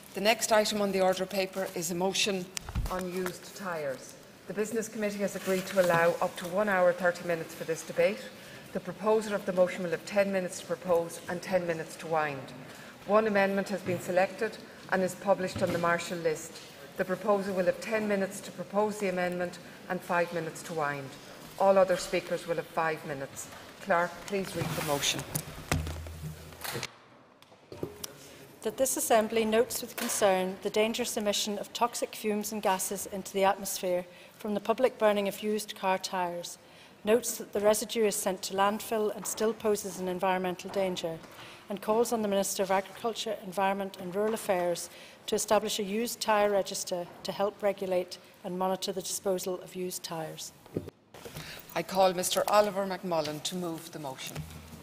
The next item on the order of paper is a motion on used tyres. The Business Committee has agreed to allow up to 1 hour 30 minutes for this debate. The proposer of the motion will have 10 minutes to propose and 10 minutes to wind. One amendment has been selected and is published on the Marshall list. The proposer will have 10 minutes to propose the amendment and 5 minutes to wind. All other speakers will have 5 minutes. Clerk, please read the motion. That this Assembly notes with concern the dangerous emission of toxic fumes and gases into the atmosphere from the public burning of used car tyres, notes that the residue is sent to landfill and still poses an environmental danger, and calls on the Minister of Agriculture, Environment and Rural Affairs to establish a used tyre register to help regulate and monitor the disposal of used tyres. I call Mr Oliver McMullen to move the motion.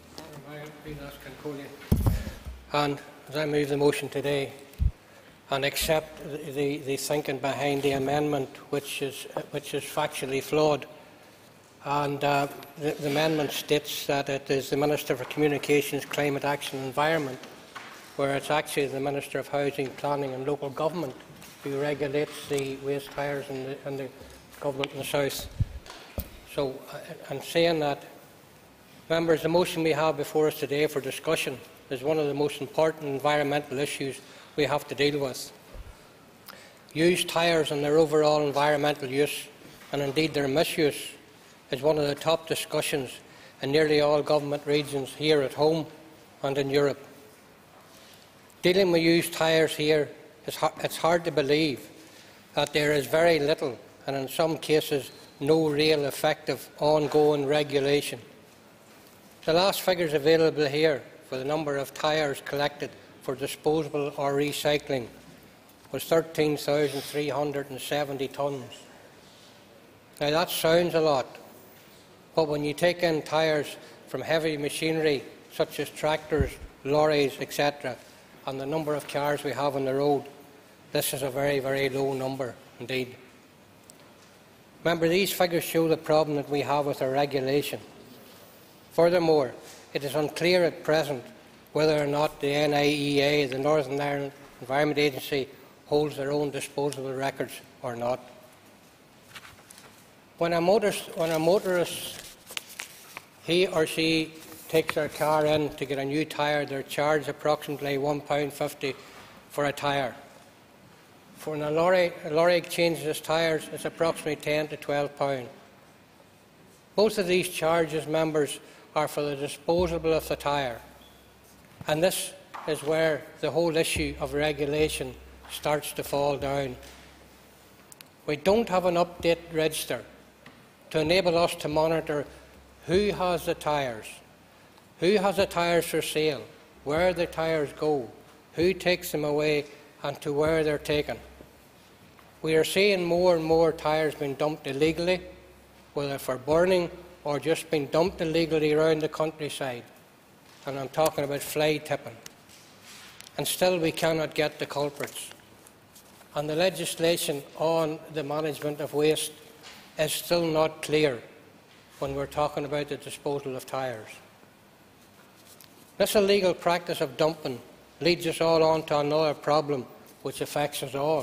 And as I move the motion today and accept the thinking behind the amendment, which is factually flawed, and the amendment states that it is the Minister for Communications, Climate Action and Environment, where it's actually the Minister of Housing, Planning and Local Government who regulates the waste tyres in the government in the South. So, I'm saying that, members, the motion we have before us today for discussion is one of the most important environmental issues we have to deal with. Used tyres and their overall environmental use, and indeed their misuse, is one of the top discussions in nearly all government regions here at home and in Europe. Dealing with used tyres here, it's hard to believe that there is very little, and in some cases no real effective ongoing regulation. The last figures available here for the number of tyres collected for disposal or recycling was 13,370 tonnes. Now that sounds a lot, but when you take in tyres from heavy machinery such as tractors, lorries, etc., and the number of cars we have on the road, this is a very, very low number indeed. Remember, these figures show the problem that we have with our regulation. Furthermore, it is unclear at present whether or not the NIEA, the Northern Ireland Environment Agency, holds their own disposable records or not. When a motorist, he or she takes their car in to get a new tyre, they're charged approximately £1.50 for a tyre. For when a lorry changes its tyres, it's approximately £10 to £12. Both of these charges, members, are for the disposal of the tyre. And this is where the whole issue of regulation starts to fall down. We don't have an update register to enable us to monitor who has the tyres, who has the tyres for sale, where the tyres go, who takes them away and to where they're taken. We are seeing more and more tyres being dumped illegally, whether for burning or just being dumped illegally around the countryside. And I'm talking about fly tipping. And still we cannot get the culprits. And the legislation on the management of waste is still not clear when we're talking about the disposal of tyres. This illegal practice of dumping leads us all on to another problem which affects us all.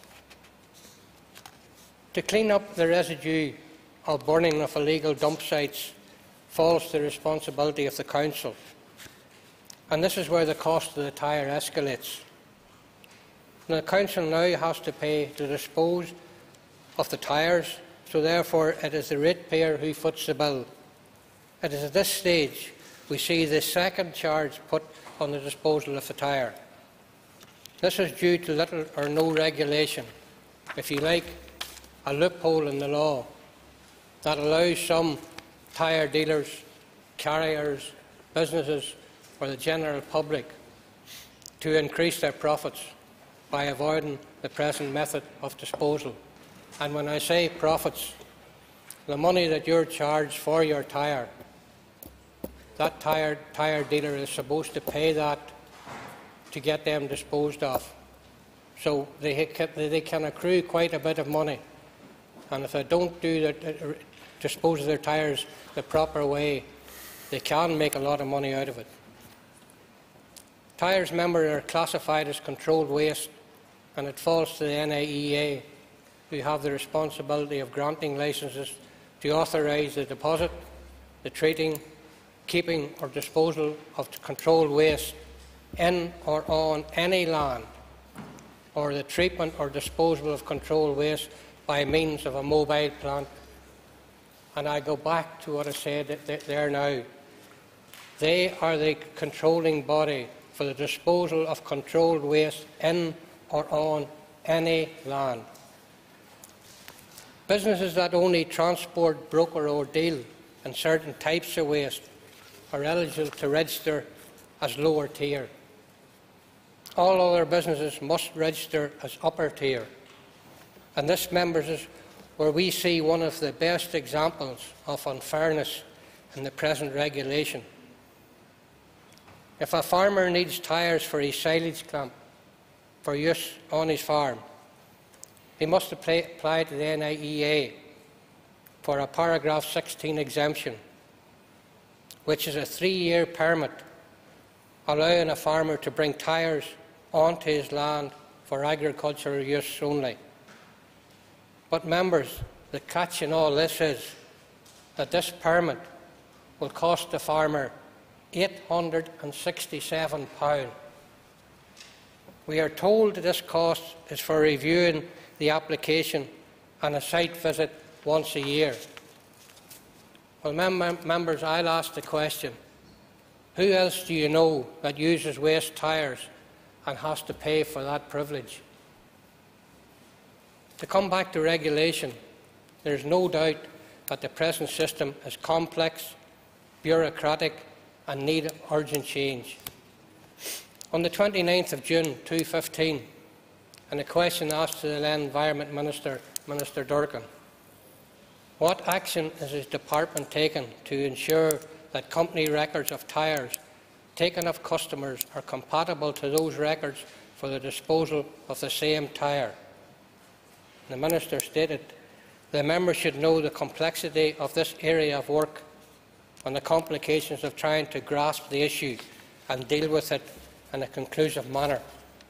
To clean up the residue of burning of illegal dump sites falls to the responsibility of the Council. And this is where the cost of the tyre escalates. Now, the Council now has to pay to dispose of the tyres, so therefore it is the ratepayer who foots the bill. It is at this stage we see the second charge put on the disposal of the tyre. This is due to little or no regulation, if you like, a loophole in the law that allows some tyre dealers, carriers, businesses or the general public to increase their profits by avoiding the present method of disposal. And when I say profits, the money that you're charged for your tyre, that tyre dealer is supposed to pay that to get them disposed of. So they can accrue quite a bit of money. And if they don't dispose of their tyres the proper way, they can make a lot of money out of it. Tyres, remember, are classified as controlled waste and it falls to the NIEA, who have the responsibility of granting licences to authorise the deposit, the treating, keeping or disposal of controlled waste in or on any land, or the treatment or disposal of controlled waste by means of a mobile plant. And I go back to what I said there now. They are the controlling body for the disposal of controlled waste in or on any land. Businesses that only transport, broker or deal in certain types of waste are eligible to register as lower tier. All other businesses must register as upper tier. And this, members, is where we see one of the best examples of unfairness in the present regulation. If a farmer needs tyres for his silage clamp for use on his farm, he must apply to the NIEA for a paragraph 16 exemption, which is a 3-year permit allowing a farmer to bring tyres onto his land for agricultural use only. But members, the catch in all this is that this permit will cost the farmer £867. We are told that this cost is for reviewing the application and a site visit once a year. Well, members, I'll ask the question, who else do you know that uses waste tyres and has to pay for that privilege? To come back to regulation, there is no doubt that the present system is complex, bureaucratic and need urgent change. On the 29th of June 2015, in a question asked to the then Environment Minister, Minister Durkan, what action is his department taking to ensure that company records of tyres taken of customers are compatible to those records for the disposal of the same tyre? The Minister stated, the member should know the complexity of this area of work and the complications of trying to grasp the issue and deal with it in a conclusive manner.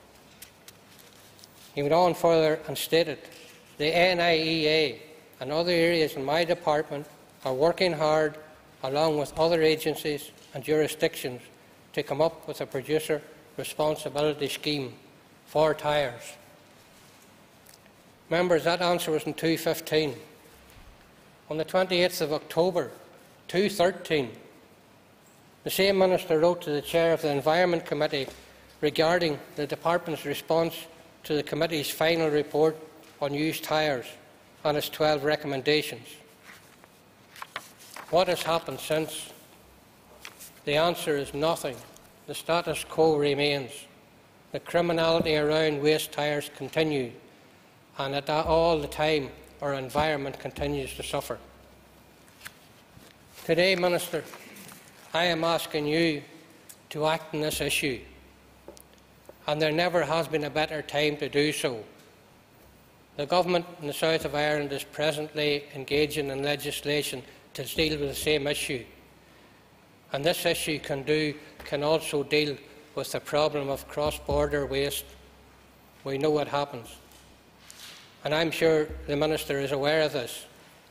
He went on further and stated, the NIEA and other areas in my department are working hard, along with other agencies and jurisdictions, to come up with a producer responsibility scheme for tyres. Members, that answer was in 2015. On the 28th of October 2013, the same Minister wrote to the Chair of the Environment Committee regarding the Department's response to the Committee's final report on used tyres and its 12 recommendations. What has happened since? The answer is nothing. The status quo remains. The criminality around waste tyres continues, and at all the time our environment continues to suffer. Today, Minister, I am asking you to act on this issue, and there never has been a better time to do so. The Government in the South of Ireland is presently engaging in legislation to deal with the same issue, and this issue can also deal with the problem of cross-border waste. We know what happens, and I'm sure the Minister is aware of this.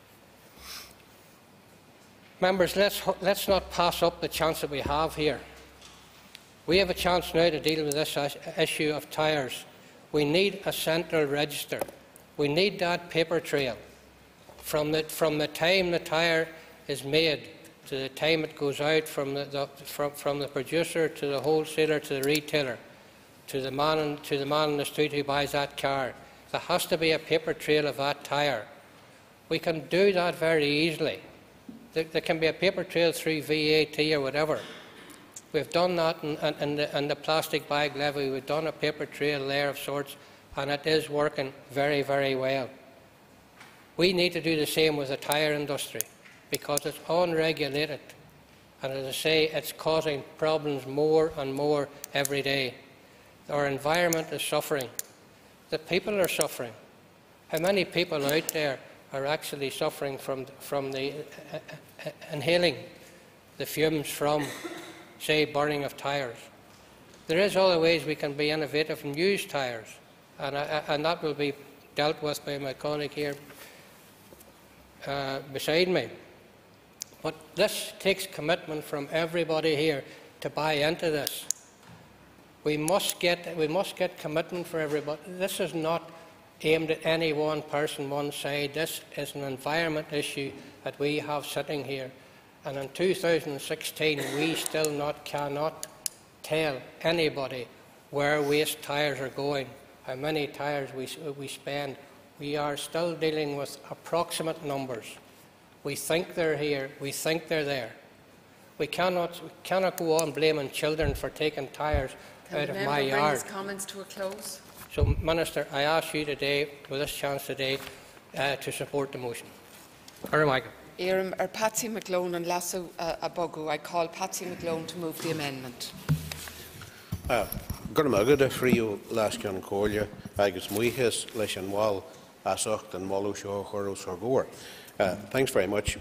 Members, let's not pass up the chance that we have here. We have a chance now to deal with this issue of tyres. We need a central register. We need that paper trail from the time the tyre is made to the time it goes out from the producer to the wholesaler to the retailer to the man in the street who buys that car. There has to be a paper trail of that tyre. We can do that very easily. There can be a paper trail through VAT or whatever. We've done that in the plastic bag levy. We've done a paper trail there of sorts, and it is working very, very well. We need to do the same with the tyre industry because it's unregulated, and as I say, it's causing problems more and more every day. Our environment is suffering. The people are suffering. How many people out there are actually suffering from inhaling the fumes from, say, burning of tyres? There is other ways we can be innovative and use tyres, and that will be dealt with by my colleague here beside me. But this takes commitment from everybody here to buy into this. We must get commitment for everybody. This is not aimed at any one person, one side. This is an environment issue that we have sitting here. And in 2016, we still cannot tell anybody where waste tyres are going, how many tyres we spend. We are still dealing with approximate numbers. We think they're here, we think they're there. We cannot go on blaming children for taking tyres out of my yard. Bring his comments to a close? So, Minister, I ask you today, with this chance today, to support the motion. Éireann ar Patsy McGlone and Lasso Abogu. I call Patsy McGlone to move the amendment. Gurmagad frio lascan colia, agus muihis leis wall asocht and molusho horos orgor. Thanks very much,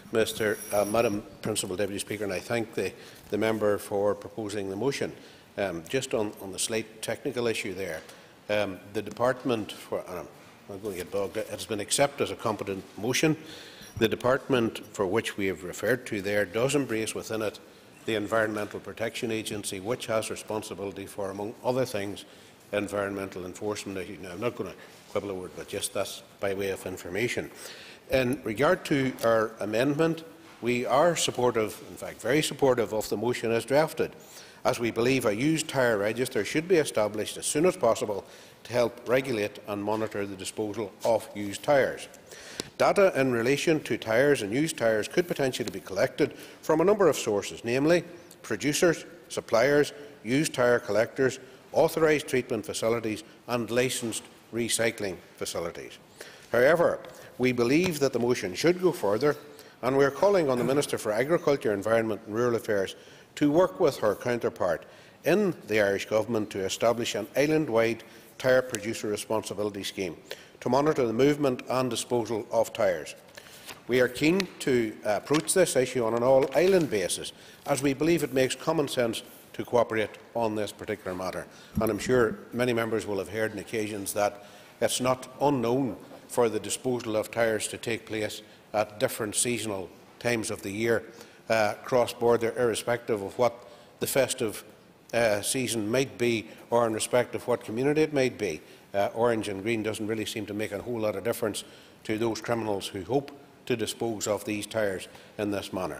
Madam Principal Deputy Speaker, and I thank the member for proposing the motion. Just on the slight technical issue there, the department for I'm going to get bogged. It has been accepted as a competent motion. The department for which we have referred to there does embrace within it the Environmental Protection Agency, which has responsibility for, among other things, environmental enforcement. Now, I'm not going to quibble a word, but just that's by way of information. In regard to our amendment, we are supportive, in fact very supportive, of the motion as drafted, as we believe a used tyre register should be established as soon as possible to help regulate and monitor the disposal of used tyres. Data in relation to tyres and used tyres could potentially be collected from a number of sources, namely producers, suppliers, used tyre collectors, authorised treatment facilities and licensed recycling facilities. However, we believe that the motion should go further, and we are calling on the Minister for Agriculture, Environment and Rural Affairs to work with her counterpart in the Irish Government to establish an island-wide tyre producer responsibility scheme to monitor the movement and disposal of tyres. We are keen to approach this issue on an all-island basis, as we believe it makes common sense to cooperate on this particular matter. And I'm sure many members will have heard on occasions that it's not unknown for the disposal of tyres to take place at different seasonal times of the year, cross-border, irrespective of what the festive season might be or in respect of what community it might be. Orange and green doesn't really seem to make a whole lot of difference to those criminals who hope to dispose of these tyres in this manner.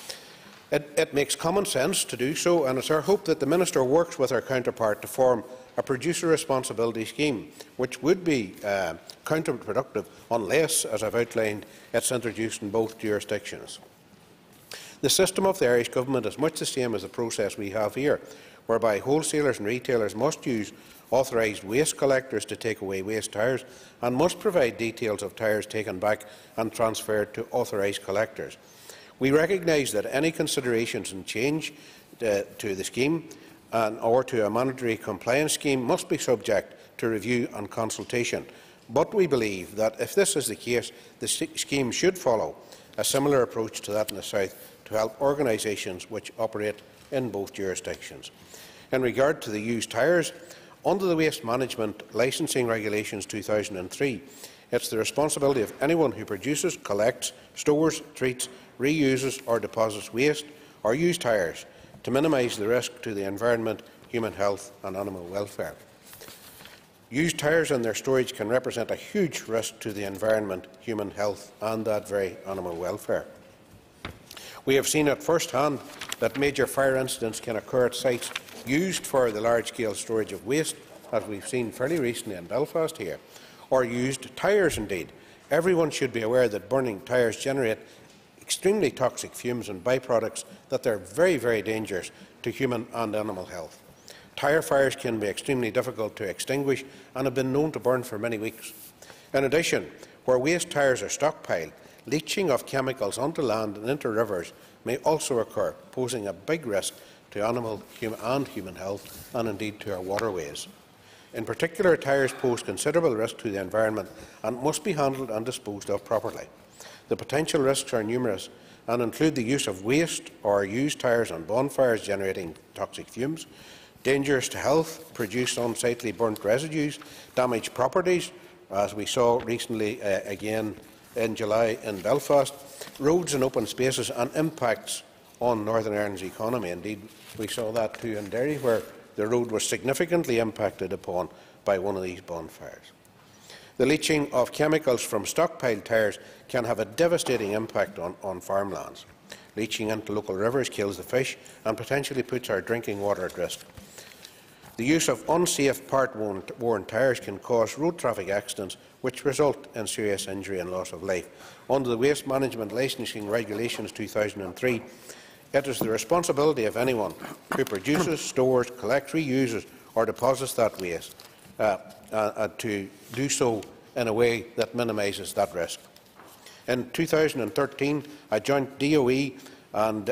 It makes common sense to do so, and it's our hope that the Minister works with our counterpart to form a producer responsibility scheme, which would be counterproductive unless, as I've outlined, it's introduced in both jurisdictions. The system of the Irish Government is much the same as the process we have here, whereby wholesalers and retailers must use authorised waste collectors to take away waste tyres and must provide details of tyres taken back and transferred to authorised collectors. We recognise that any considerations and change to the scheme or to a mandatory compliance scheme must be subject to review and consultation, but we believe that if this is the case, the scheme should follow a similar approach to that in the South to help organisations which operate in both jurisdictions. In regard to the used tyres, under the Waste Management Licensing Regulations 2003, it is the responsibility of anyone who produces, collects, stores, treats, reuses or deposits waste or used tyres to minimise the risk to the environment, human health and animal welfare. Used tyres and their storage can represent a huge risk to the environment, human health and that very animal welfare. We have seen at first hand that major fire incidents can occur at sites used for the large-scale storage of waste, as we've seen fairly recently in Belfast here, or used tyres indeed. Everyone should be aware that burning tyres generate extremely toxic fumes and byproducts that are very, very dangerous to human and animal health. Tyre fires can be extremely difficult to extinguish and have been known to burn for many weeks. In addition, where waste tyres are stockpiled, leaching of chemicals onto land and into rivers may also occur, posing a big risk to animal and human health and indeed to our waterways. In particular, tyres pose considerable risk to the environment and must be handled and disposed of properly. The potential risks are numerous and include the use of waste or used tyres on bonfires generating toxic fumes, dangerous to health, produce unsightly burnt residues, damage properties, as we saw recently again in July in Belfast, roads and open spaces, and impacts on Northern Ireland's economy. Indeed, we saw that too in Derry, where the road was significantly impacted upon by one of these bonfires. The leaching of chemicals from stockpiled tyres can have a devastating impact on farmlands. Leaching into local rivers kills the fish and potentially puts our drinking water at risk. The use of unsafe part-worn tyres can cause road traffic accidents which result in serious injury and loss of life. Under the Waste Management Licensing Regulations 2003, it is the responsibility of anyone who produces, stores, collects, reuses or deposits that waste to do so in a way that minimises that risk. In 2013, a joint DOE and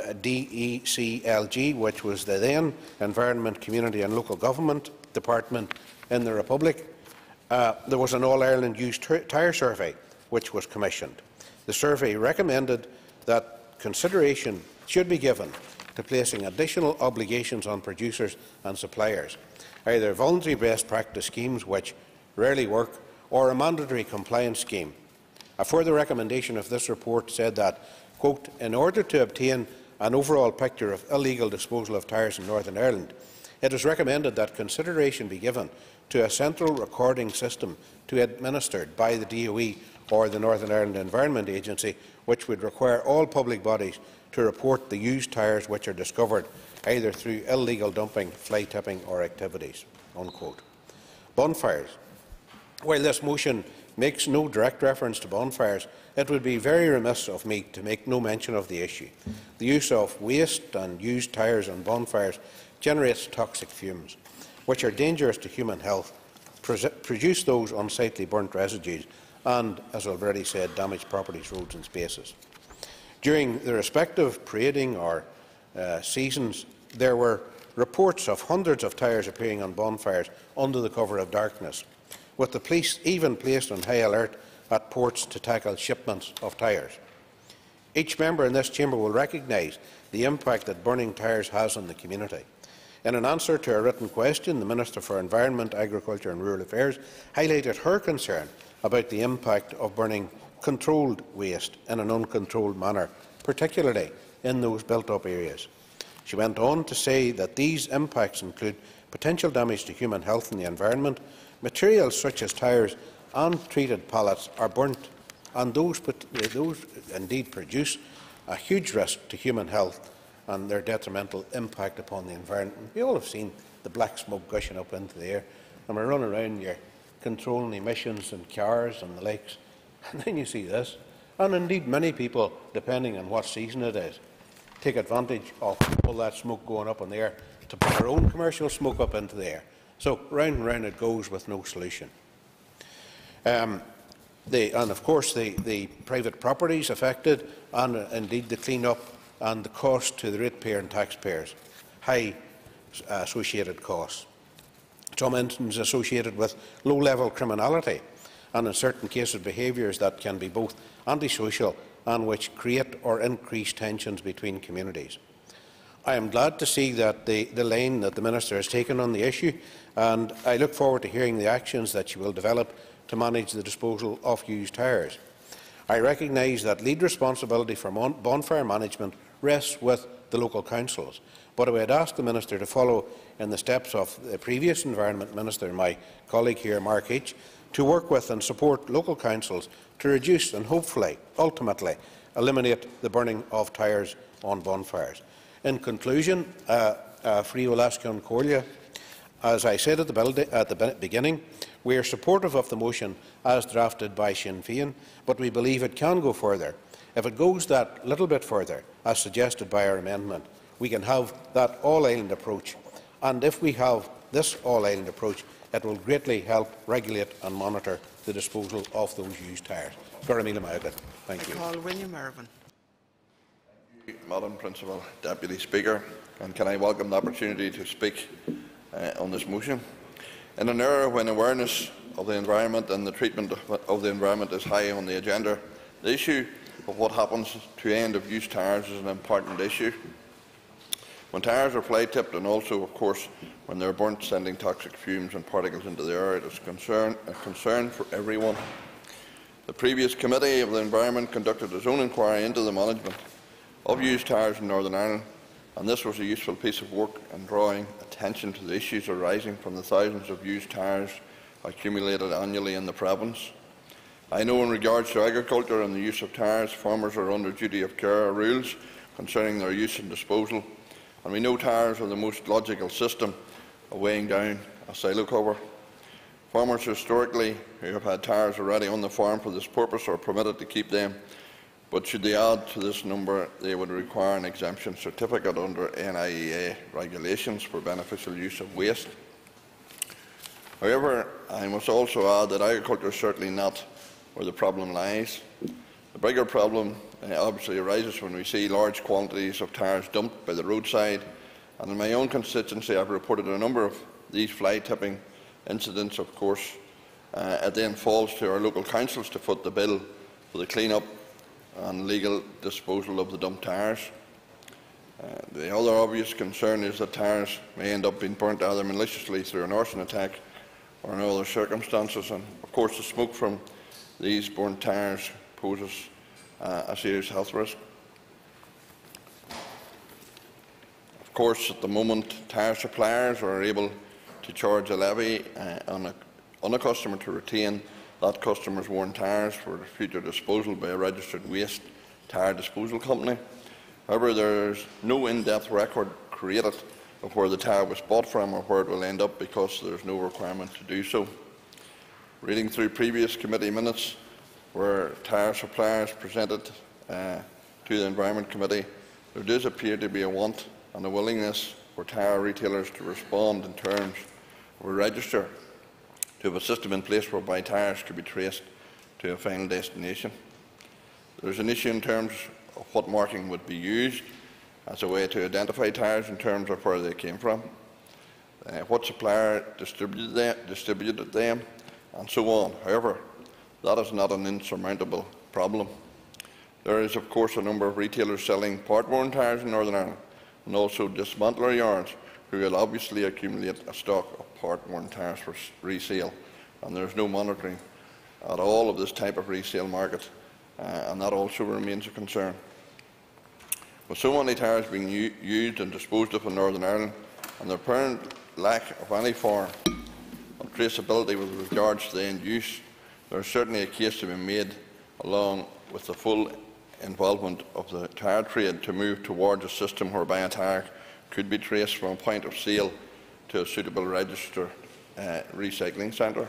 DECLG, which was the then Environment, Community and Local Government Department in the Republic, there was an All-Ireland used-tyre survey which was commissioned. The survey recommended that consideration should be given to placing additional obligations on producers and suppliers, either voluntary best practice schemes, which rarely work, or a mandatory compliance scheme. A further recommendation of this report said that, quote, in order to obtain an overall picture of illegal disposal of tyres in Northern Ireland, it is recommended that consideration be given to a central recording system to be administered by the DOE or the Northern Ireland Environment Agency, which would require all public bodies to report the used tyres which are discovered either through illegal dumping, fly tipping or activities. Unquote. Bonfires. While this motion makes no direct reference to bonfires, it would be very remiss of me to make no mention of the issue. The use of waste and used tyres on bonfires generates toxic fumes, which are dangerous to human health, produce those unsightly burnt residues and, as already said, damage properties, roads and spaces. During the respective parading or seasons, there were reports of hundreds of tyres appearing on bonfires under the cover of darkness, with the police even placed on high alert at ports to tackle shipments of tyres. Each member in this chamber will recognise the impact that burning tyres has on the community. In an answer to a written question, the Minister for Environment, Agriculture and Rural Affairs highlighted her concern about the impact of burning controlled waste in an uncontrolled manner, particularly in those built-up areas. She went on to say that these impacts include potential damage to human health and the environment. Materials such as tyres and treated pallets are burnt, and those indeed produce a huge risk to human health and their detrimental impact upon the environment. We all have seen the black smoke gushing up into the air, and we're running around here controlling emissions in cars and the likes, and then you see this. And indeed many people, depending on what season it is, take advantage of all that smoke going up in the air to put their own commercial smoke up into the air. So round and round it goes with no solution. And of course the private properties affected, and indeed the clean-up and the cost to the ratepayer and taxpayers, high associated costs. Some instances associated with low-level criminality, and in certain cases behaviours that can be both antisocial and which create or increase tensions between communities. I am glad to see that the line that the Minister has taken on the issue, and I look forward to hearing the actions that she will develop to manage the disposal of used tyres. I recognise that lead responsibility for bonfire management rests with the local councils, but I would ask the Minister to follow in the steps of the previous Environment Minister, my colleague here, Mark H., to work with and support local councils to reduce and hopefully, ultimately, eliminate the burning of tyres on bonfires. In conclusion, Frío Lascion Corlia, as I said at the beginning, we are supportive of the motion as drafted by Sinn Féin, but we believe it can go further. If it goes that little bit further, as suggested by our amendment, we can have that all-island approach. And if we have this all-island approach, it will greatly help regulate and monitor the disposal of those used tyres. Thank you. Call William Irvine. Madam Principal Deputy Speaker, and can I welcome the opportunity to speak on this motion. In an era when awareness of the environment and the treatment of the environment is high on the agenda, the issue of what happens to end-of-use tyres is an important issue. When tyres are fly-tipped, and also, of course, when they are burnt, sending toxic fumes and particles into the air, it is a concern for everyone. The previous Committee of the Environment conducted its own inquiry into the management of used tyres in Northern Ireland, and this was a useful piece of work in drawing attention to the issues arising from the thousands of used tyres accumulated annually in the province. I know in regards to agriculture and the use of tyres, farmers are under duty of care rules concerning their use and disposal, and we know tyres are the most logical system of weighing down a silo cover. Farmers historically who have had tyres already on the farm for this purpose are permitted to keep them, but should they add to this number, they would require an exemption certificate under NIEA regulations for beneficial use of waste. However, I must also add that agriculture is certainly not where the problem lies. The bigger problem obviously arises when we see large quantities of tyres dumped by the roadside, and in my own constituency I have reported a number of these fly-tipping incidents. Of course, it then falls to our local councils to foot the bill for the clean-up and legal disposal of the dumped tyres. The other obvious concern is that tyres may end up being burnt either maliciously through an arson attack or in other circumstances, and of course the smoke from these burnt tyres poses a serious health risk. Of course, at the moment, tyre suppliers are able to charge a levy on a customer to retain that customer's worn tyres for future disposal by a registered waste tyre disposal company. However, there is no in-depth record created of where the tyre was bought from or where it will end up, because there is no requirement to do so. Reading through previous committee minutes where tyre suppliers presented to the Environment Committee, there does appear to be a want and a willingness for tyre retailers to respond in terms of a register to have a system in place whereby tyres could be traced to a final destination. There is an issue in terms of what marking would be used as a way to identify tyres in terms of where they came from, what supplier distributed them, and so on. However, that is not an insurmountable problem. There is, of course, a number of retailers selling part-worn tyres in Northern Ireland, and also dismantler yards who will obviously accumulate a stock of part-worn tyres for resale, and there is no monitoring at all of this type of resale market, and that also remains a concern. With so many tyres being used and disposed of in Northern Ireland, and the apparent lack of any form of traceability with regards to the end use, there is certainly a case to be made, along with the full involvement of the tyre trade, to move towards a system whereby a tyre could be traced from a point of sale to a suitable registered recycling centre.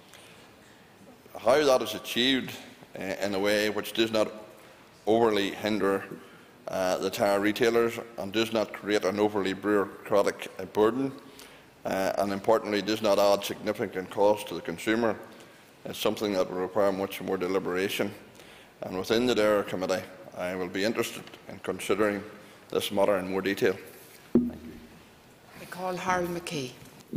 How that is achieved in a way which does not overly hinder the tyre retailers and does not create an overly bureaucratic burden, and importantly does not add significant cost to the consumer, is something that will require much more deliberation. And within the DARE Committee, I will be interested in considering this matter in more detail. I call Harold McKee.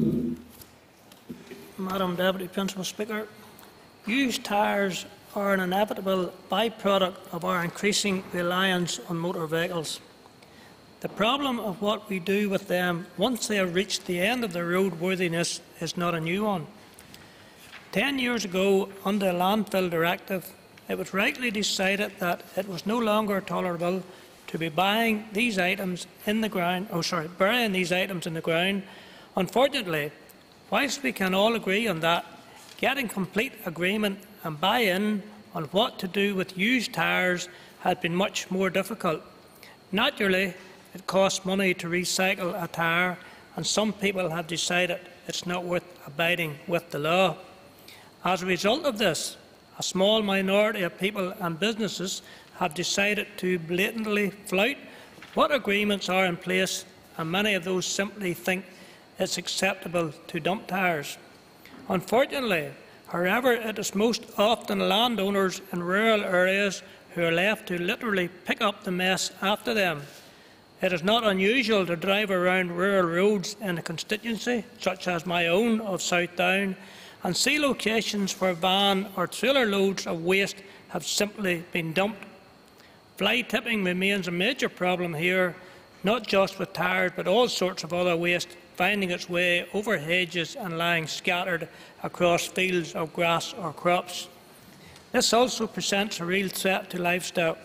Madam Deputy Principal Speaker, used tyres are an inevitable byproduct of our increasing reliance on motor vehicles. The problem of what we do with them once they have reached the end of their roadworthiness is not a new one. 10 years ago, under the Landfill Directive, it was rightly decided that it was no longer tolerable to be burying these items in the ground. Unfortunately, whilst we can all agree on that, getting complete agreement and buy-in on what to do with used tyres has been much more difficult. Naturally, it costs money to recycle a tyre, and some people have decided it's not worth abiding with the law. As a result of this, a small minority of people and businesses have decided to blatantly flout what agreements are in place, and many of those simply think it's acceptable to dump tyres. Unfortunately, however, it is most often landowners in rural areas who are left to literally pick up the mess after them. It is not unusual to drive around rural roads in a constituency, such as my own of South Down, and see locations where van or trailer loads of waste have simply been dumped. Fly tipping remains a major problem here, not just with tyres but all sorts of other waste finding its way over hedges and lying scattered across fields of grass or crops. This also presents a real threat to livestock.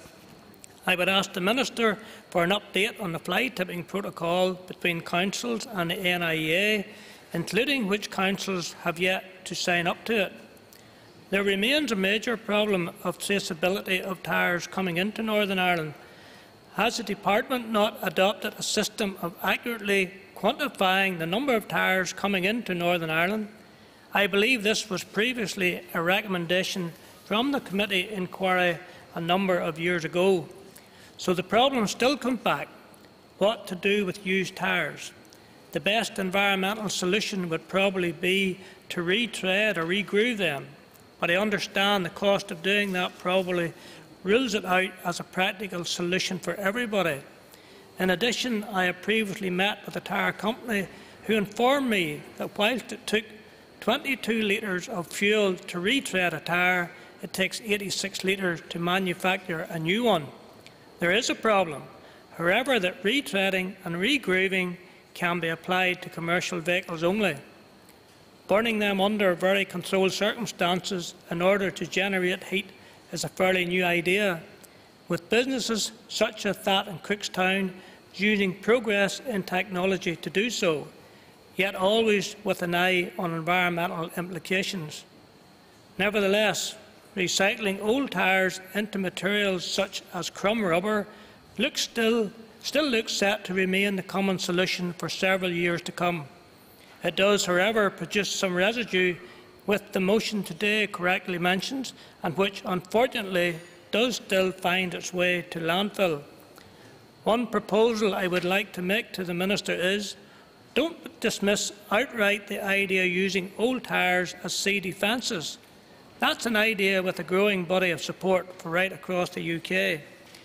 I would ask the Minister for an update on the fly tipping protocol between councils and the NIEA, including which councils have yet to sign up to it. There remains a major problem of traceability of tyres coming into Northern Ireland. Has the Department not adopted a system of accurately quantifying the number of tyres coming into Northern Ireland? I believe this was previously a recommendation from the committee inquiry a number of years ago. So the problem still comes back: what to do with used tyres? The best environmental solution would probably be to retread or regroove them, but I understand the cost of doing that probably rules it out as a practical solution for everybody. In addition, I have previously met with a tyre company who informed me that whilst it took 22 litres of fuel to retread a tyre, it takes 86 litres to manufacture a new one. There is a problem, however, that retreading and regrooving can be applied to commercial vehicles only. Burning them under very controlled circumstances in order to generate heat is a fairly new idea, with businesses such as that in Cookstown using progress in technology to do so, yet always with an eye on environmental implications. Nevertheless, recycling old tyres into materials such as crumb rubber still looks set to remain the common solution for several years to come. It does, however, produce some residue, with the motion today correctly mentioned, and which unfortunately does still find its way to landfill. One proposal I would like to make to the Minister is: don't dismiss outright the idea of using old tyres as sea defences. That's an idea with a growing body of support for right across the UK.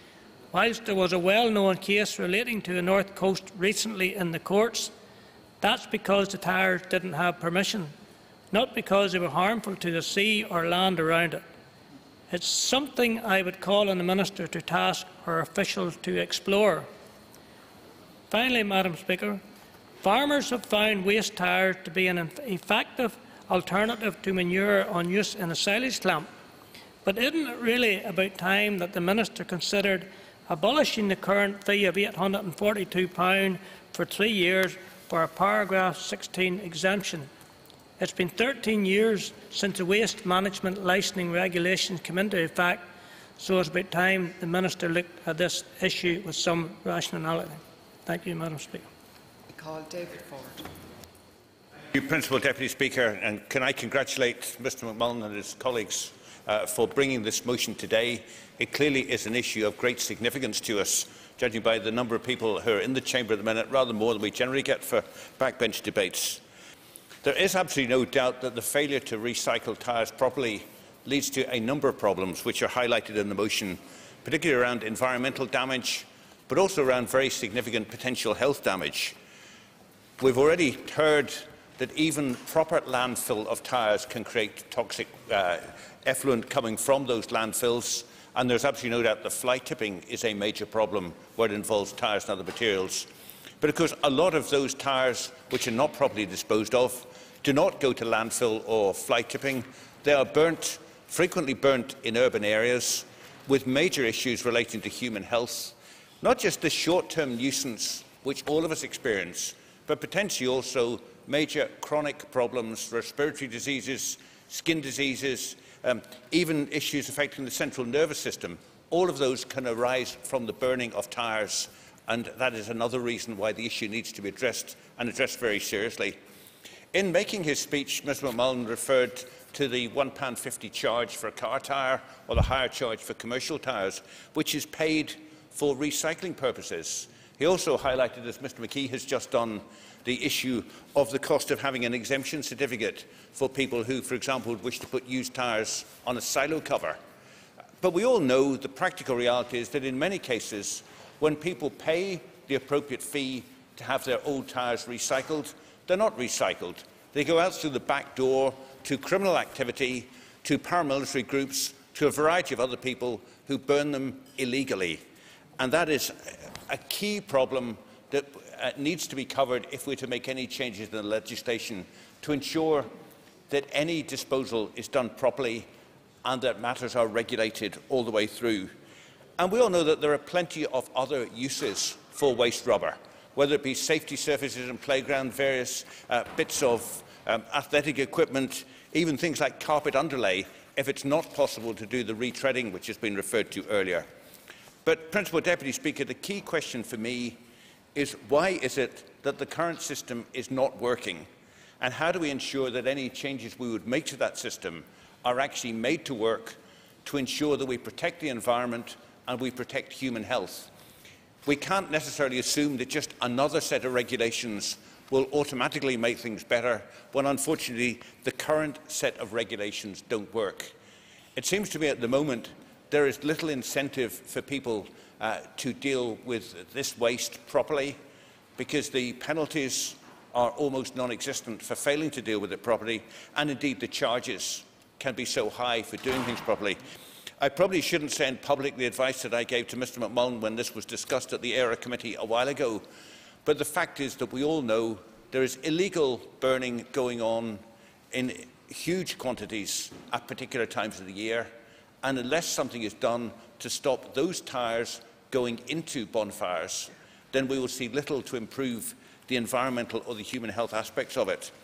Whilst there was a well-known case relating to the North Coast recently in the courts, that's because the tyres didn't have permission, not because they were harmful to the sea or land around it. It's something I would call on the Minister to task her officials to explore. Finally, Madam Speaker, farmers have found waste tyres to be an effective alternative to manure on use in a silage clamp. But isn't it really about time that the Minister considered abolishing the current fee of £842 for 3 years for a paragraph 16 exemption? It's been 13 years since the Waste Management Licensing Regulations came into effect, so it's about time the Minister looked at this issue with some rationality. Thank you, Madam Speaker. I call David Ford. Thank you, Principal Deputy Speaker, and can I congratulate Mr McMullen and his colleagues for bringing this motion today. It clearly is an issue of great significance to us, judging by the number of people who are in the chamber at the minute, rather more than we generally get for backbench debates. There is absolutely no doubt that the failure to recycle tyres properly leads to a number of problems which are highlighted in the motion, particularly around environmental damage, but also around very significant potential health damage. We've already heard that even proper landfill of tyres can create toxic effluent coming from those landfills, and there's absolutely no doubt that fly tipping is a major problem where it involves tyres and other materials. But of course, a lot of those tyres which are not properly disposed of do not go to landfill or fly tipping. They are burnt, frequently burnt in urban areas, with major issues relating to human health. Not just the short-term nuisance which all of us experience, but potentially also major chronic problems, respiratory diseases, skin diseases, even issues affecting the central nervous system. All of those can arise from the burning of tyres, and that is another reason why the issue needs to be addressed, and addressed very seriously. In making his speech, Mr McMullen referred to the £1.50 charge for a car tyre, or the higher charge for commercial tyres, which is paid for recycling purposes. He also highlighted, as Mr McKee has just done, the issue of the cost of having an exemption certificate for people who, for example, would wish to put used tyres on a silo cover. But we all know the practical reality is that in many cases, when people pay the appropriate fee to have their old tyres recycled, they're not recycled. They go out through the back door to criminal activity, to paramilitary groups, to a variety of other people who burn them illegally. And that is a key problem that needs to be covered if we're to make any changes in the legislation to ensure that any disposal is done properly and that matters are regulated all the way through. And we all know that there are plenty of other uses for waste rubber, whether it be safety surfaces and playground, various bits of athletic equipment, even things like carpet underlay, if it's not possible to do the retreading which has been referred to earlier. But, Principal Deputy Speaker, the key question for me is why is it that the current system is not working? And how do we ensure that any changes we would make to that system are actually made to work to ensure that we protect the environment and we protect human health? We can't necessarily assume that just another set of regulations will automatically make things better when, unfortunately, the current set of regulations don't work. It seems to me at the moment there is little incentive for people to deal with this waste properly, because the penalties are almost non-existent for failing to deal with it properly, and indeed the charges can be so high for doing things properly. I probably shouldn't send public the advice that I gave to Mr McMullen when this was discussed at the ERA committee a while ago, but the fact is that we all know there is illegal burning going on in huge quantities at particular times of the year, and unless something is done to stop those tyres going into bonfires, then we will see little to improve the environmental or the human health aspects of it.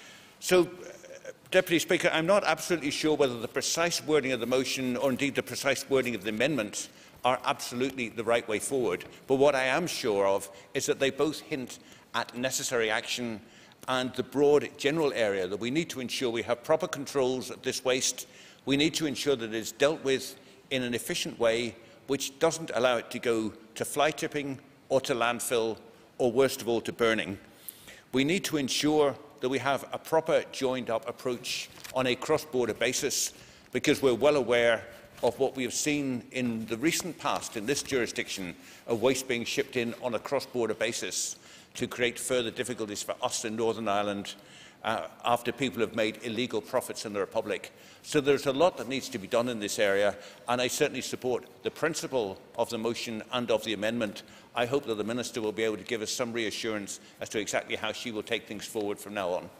So, Deputy Speaker, I'm not absolutely sure whether the precise wording of the motion or indeed the precise wording of the amendment are absolutely the right way forward, but what I am sure of is that they both hint at necessary action and the broad general area that we need to ensure we have proper controls of this waste. We need to ensure that it is dealt with in an efficient way which doesn't allow it to go to fly tipping or to landfill or, worst of all, to burning. We need to ensure that we have a proper joined-up approach on a cross-border basis, because we're well aware of what we have seen in the recent past in this jurisdiction of waste being shipped in on a cross-border basis to create further difficulties for us in Northern Ireland after people have made illegal profits in the Republic. So there's a lot that needs to be done in this area, and I certainly support the principle of the motion and of the amendment. I hope that the Minister will be able to give us some reassurance as to exactly how she will take things forward from now on.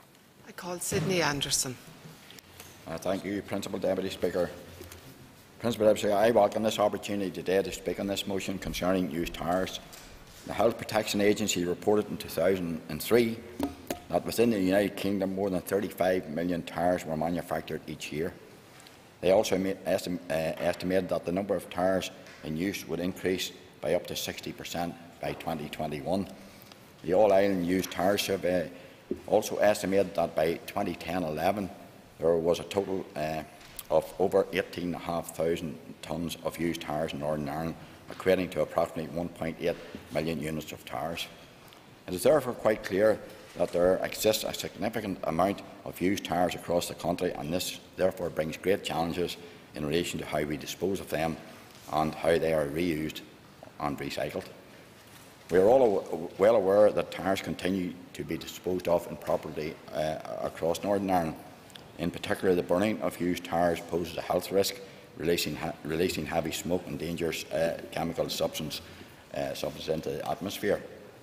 I call Sidney Anderson. Thank you, Principal Deputy Speaker. Principal Deputy Speaker, I welcome this opportunity today to speak on this motion concerning used tyres. The Health Protection Agency reported in 2003 that within the United Kingdom more than 35 million tyres were manufactured each year. They also estimated that the number of tyres in use would increase by up to 60% by 2021. The All-Ireland Used Tyre Survey also estimated that by 2010-11 there was a total of over 18,500 tonnes of used tyres in Northern Ireland, equating to approximately 1.8 million units of tyres. It is therefore quite clear that there exists a significant amount of used tyres across the country, and this therefore brings great challenges in relation to how we dispose of them and how they are reused and recycled. We are all well aware that tyres continue to be disposed of improperly across Northern Ireland. In particular, the burning of used tyres poses a health risk, releasing heavy smoke and dangerous chemical substances into the atmosphere.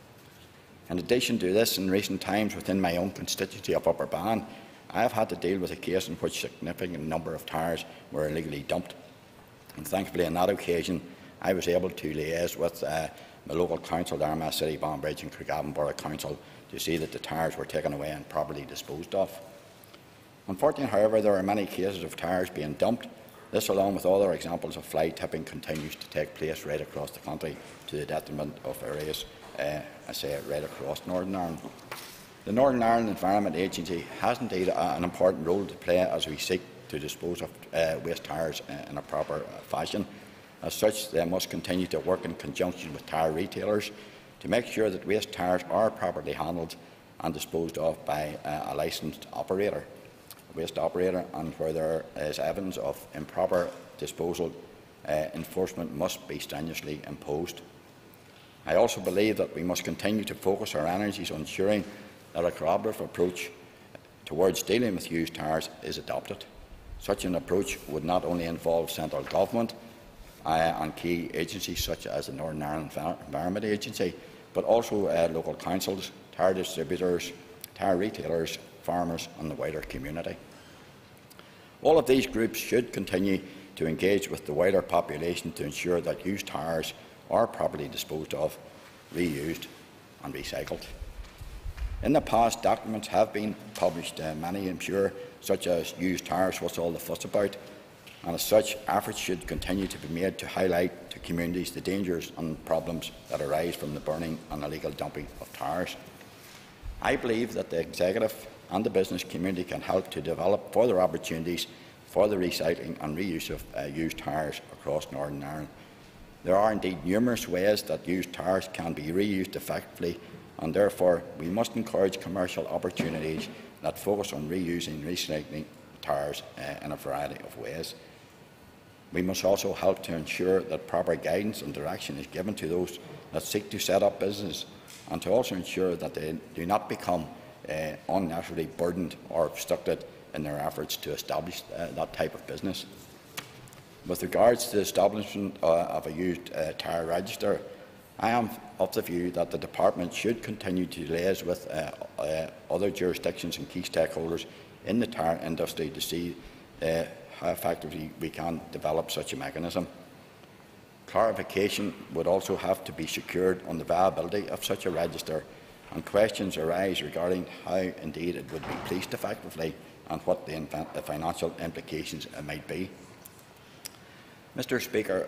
In addition to this, in recent times within my own constituency of Upper Bann, I have had to deal with a case in which a significant number of tyres were illegally dumped. And thankfully on that occasion I was able to liaise with my local council, the Armagh City, Banbridge and Craigavon Borough Council, to see that the tyres were taken away and properly disposed of. Unfortunately, however, there are many cases of tyres being dumped. This, along with other examples of fly tipping, continues to take place right across the country to the detriment of areas, I say, right across Northern Ireland. The Northern Ireland Environment Agency has indeed an important role to play as we seek to dispose of waste tyres in a proper fashion. As such, they must continue to work in conjunction with tyre retailers to make sure that waste tyres are properly handled and disposed of by a licensed operator, waste operator, and where there is evidence of improper disposal, enforcement must be strenuously imposed. I also believe that we must continue to focus our energies on ensuring that a collaborative approach towards dealing with used tyres is adopted. Such an approach would not only involve central government and key agencies such as the Northern Ireland Environment Agency, but also local councils, tyre distributors, tyre retailers, farmers and the wider community. All of these groups should continue to engage with the wider population to ensure that used tyres are properly disposed of, reused and recycled. In the past, documents have been published, many I'm sure, such as used tyres, what's all the fuss about, and as such, efforts should continue to be made to highlight to communities the dangers and problems that arise from the burning and illegal dumping of tyres. I believe that the executive and the business community can help to develop further opportunities for the recycling and reuse of used tyres across Northern Ireland. There are indeed numerous ways that used tyres can be reused effectively, and therefore we must encourage commercial opportunities that focus on reusing and recycling tyres in a variety of ways. We must also help to ensure that proper guidance and direction is given to those that seek to set up business, and to also ensure that they do not become unnecessarily burdened or obstructed in their efforts to establish that type of business. With regards to the establishment of a used tyre register, I am of the view that the Department should continue to liaise with other jurisdictions and key stakeholders in the tyre industry to see how effectively we can develop such a mechanism. Clarification would also have to be secured on the viability of such a register, and questions arise regarding how indeed it would be policed effectively and what the financial implications might be. Mr. Speaker,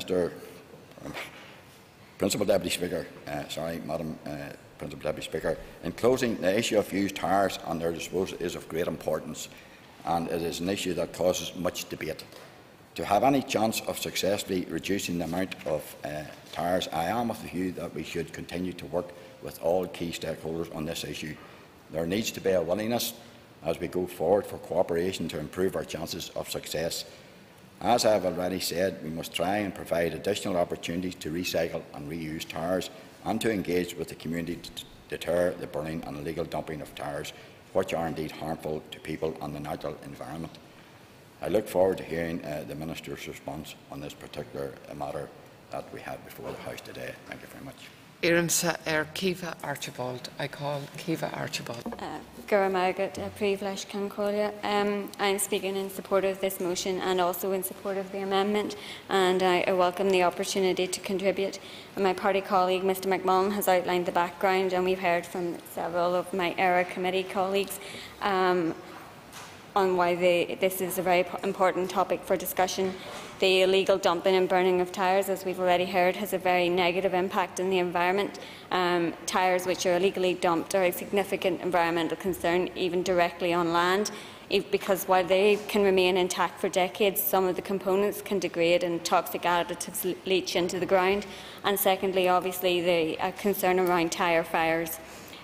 Principal Deputy Speaker, Madam Principal Deputy Speaker, in closing, the issue of used tyres and their disposal is of great importance, and it is an issue that causes much debate. To have any chance of successfully reducing the amount of tyres, I am of the view that we should continue to work with all key stakeholders on this issue. There needs to be a willingness as we go forward for cooperation to improve our chances of success. As I have already said, we must try and provide additional opportunities to recycle and reuse tyres, and to engage with the community to deter the burning and illegal dumping of tyres, which are indeed harmful to people and the natural environment. I look forward to hearing the Minister's response on this particular matter that we have before the House today. Thank you very much. Kiva Archibald. I call Kiva Archibald. I'm speaking in support of this motion and also in support of the amendment, and I welcome the opportunity to contribute. My party colleague, Mr McMullen, has outlined the background, and we've heard from several of my ERA committee colleagues on why this is a very important topic for discussion. The illegal dumping and burning of tyres, as we've already heard, has a very negative impact on the environment. Tyres which are illegally dumped are a significant environmental concern, even directly on land, because while they can remain intact for decades, some of the components can degrade and toxic additives leach into the ground. And secondly, obviously, the concern around tyre fires,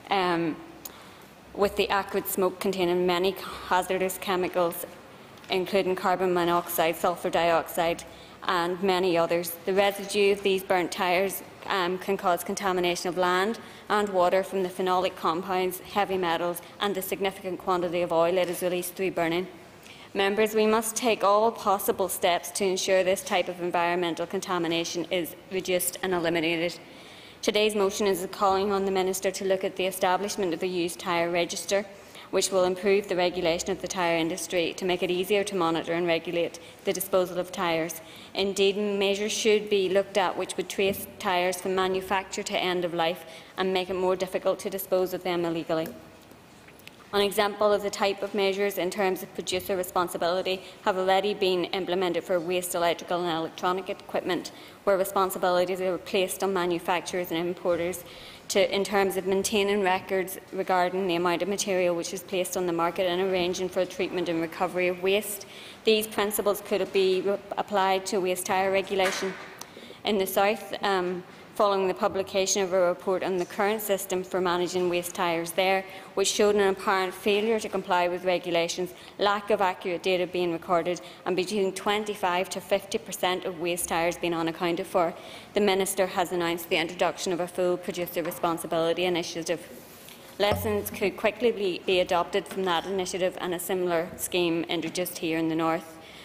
with the acrid smoke containing many hazardous chemicals, including carbon monoxide, sulphur dioxide and many others. The residue of these burnt tyres can cause contamination of land and water from the phenolic compounds, heavy metals and the significant quantity of oil that is released through burning. Members, we must take all possible steps to ensure this type of environmental contamination is reduced and eliminated. Today's motion is calling on the Minister to look at the establishment of a used tyre register, which will improve the regulation of the tyre industry to make it easier to monitor and regulate the disposal of tyres. Indeed, measures should be looked at which would trace tyres from manufacture to end of life and make it more difficult to dispose of them illegally. An example of the type of measures in terms of producer responsibility have already been implemented for waste electrical and electronic equipment, where responsibilities are placed on manufacturers and importers in terms of maintaining records regarding the amount of material which is placed on the market and arranging for treatment and recovery of waste. These principles could be applied to waste tyre regulation. In the South, following the publication of a report on the current system for managing waste tyres there, which showed an apparent failure to comply with regulations, lack of accurate data being recorded and between 25 to 50% of waste tyres being unaccounted for, the Minister has announced the introduction of a full producer responsibility initiative. Lessons could quickly be adopted from that initiative and a similar scheme introduced here in the North.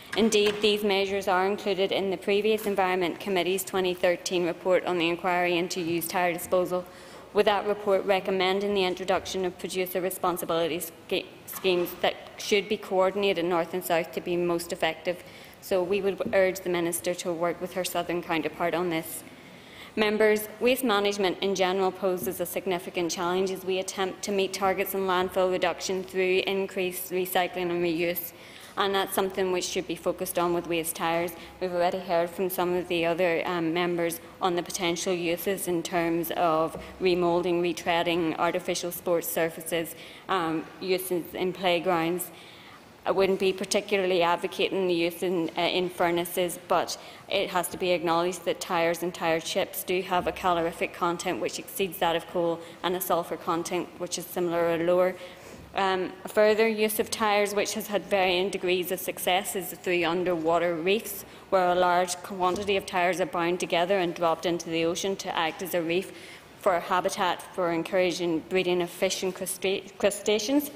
Indeed, these measures are included in the previous Environment Committee's 2013 report on the inquiry into used tyre disposal, with that report recommending the introduction of producer responsibility schemes that should be coordinated north and south to be most effective. So we would urge the Minister to work with her southern counterpart on this. Members, waste management in general poses a significant challenge as we attempt to meet targets on landfill reduction through increased recycling and reuse, and that's something which should be focused on with waste tyres. We've already heard from some of the other members on the potential uses in terms of remoulding, retreading, artificial sports surfaces, uses in playgrounds. I wouldn't be particularly advocating the use in furnaces, but it has to be acknowledged that tyres and tyre chips do have a calorific content which exceeds that of coal and a sulphur content which is similar or lower. Further use of tyres which has had varying degrees of success is through underwater reefs, where a large quantity of tyres are bound together and dropped into the ocean to act as a reef for habitat for encouraging breeding of fish and crustaceans.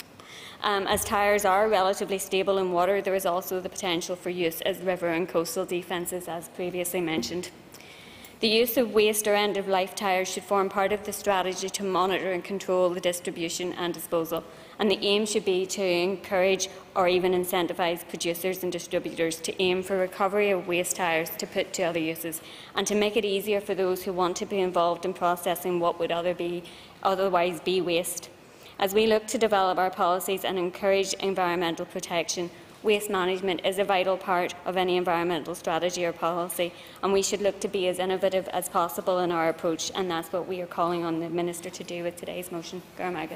As tyres are relatively stable in water, there is also the potential for use as river and coastal defences, as previously mentioned. The use of waste or end-of-life tyres should form part of the strategy to monitor and control the distribution and disposal, and the aim should be to encourage or even incentivise producers and distributors to aim for recovery of waste tyres to put to other uses, and to make it easier for those who want to be involved in processing what would otherwise be waste. As we look to develop our policies and encourage environmental protection, waste management is a vital part of any environmental strategy or policy, and we should look to be as innovative as possible in our approach, and that's what we are calling on the Minister to do with today's motion. I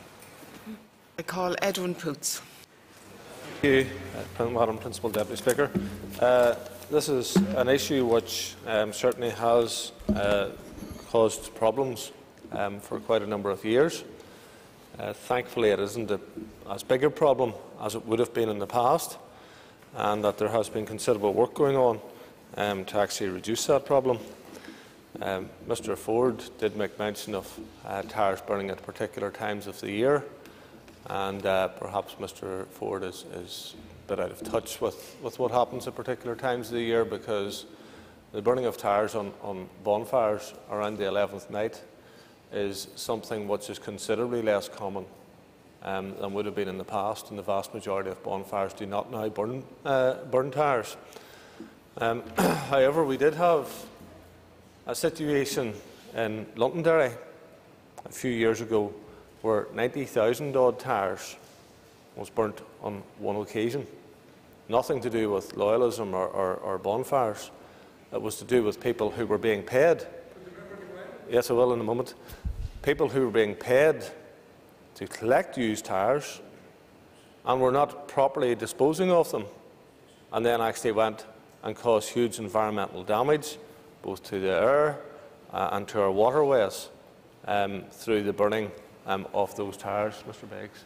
call Edwin Poots. Thank you, Madam Principal Deputy Speaker. This is an issue which certainly has caused problems for quite a number of years. Thankfully, it isn't as big a problem as it would have been in the past, and that there has been considerable work going on to actually reduce that problem. Mr Ford did make mention of tyres burning at particular times of the year, and perhaps Mr Ford is a bit out of touch with what happens at particular times of the year, because the burning of tyres on bonfires around the 11th night is something which is considerably less common than would have been in the past, and the vast majority of bonfires do not now burn tyres. However, we did have a situation in Londonderry a few years ago where 90,000 odd tyres was burnt on one occasion. Nothing to do with loyalism or bonfires. It was to do with people who were being paid. Yes, I will in a moment. People who were being paid to collect used tyres and were not properly disposing of them, and then actually went and caused huge environmental damage, both to the air and to our waterways, through the burning of those tyres. Mr Beggs.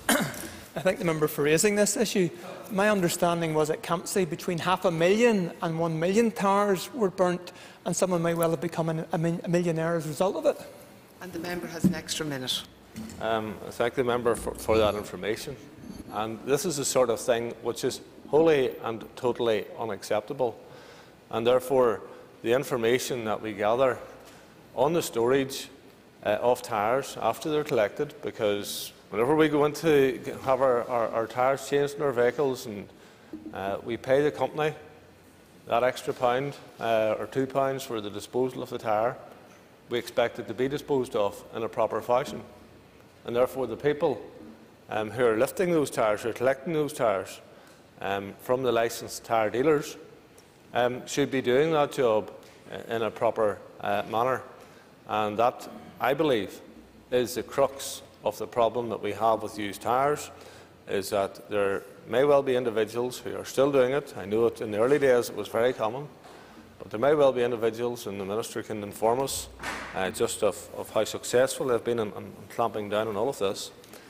I thank the member for raising this issue. My understanding was at Campsie between 500,000 and 1 million tyres were burnt, and someone may well have become a millionaire as a result of it. And the member has an extra minute. I thank the member for that information. And this is the sort of thing which is wholly and totally unacceptable. And therefore, the information that we gather on the storage of tyres after they're collected, because whenever we go in to have our tyres changed in our vehicles, and we pay the company that extra £1 or £2 for the disposal of the tyre, we expect it to be disposed of in a proper fashion. And therefore, the people who are lifting those tyres, who are collecting those tyres from the licensed tyre dealers, should be doing that job in a proper manner. And that, I believe, is the crux of the problem that we have with used tyres, is that there may well be individuals who are still doing it. I know that in the early days it was very common, but there may well be individuals, and the Minister can inform us just of how successful they've been in clamping down on all of this,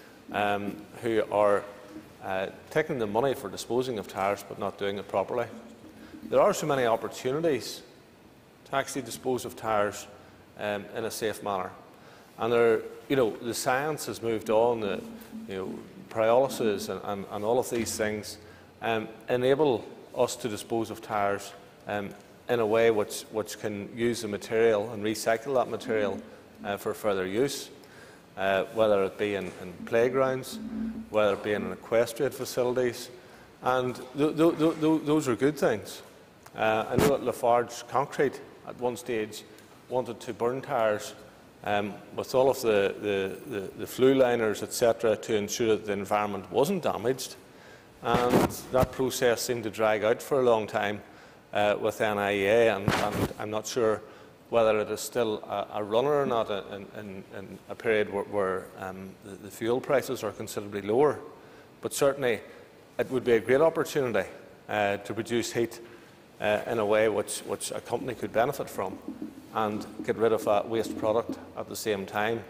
who are taking the money for disposing of tyres but not doing it properly. There are so many opportunities to actually dispose of tyres in a safe manner. And the science has moved on, pyrolysis and all of these things enable us to dispose of tyres in a way which can use the material and recycle that material for further use, whether it be in playgrounds, whether it be in equestrian facilities, and those are good things. I know that Lafarge Concrete at one stage wanted to burn tyres with all of the flue liners, etc., to ensure that the environment wasn't damaged, and that process seemed to drag out for a long time with NIA, and I'm not sure whether it is still a runner or not in a period where the fuel prices are considerably lower. But certainly it would be a great opportunity to produce heat in a way which a company could benefit from and get rid of that waste product at the same time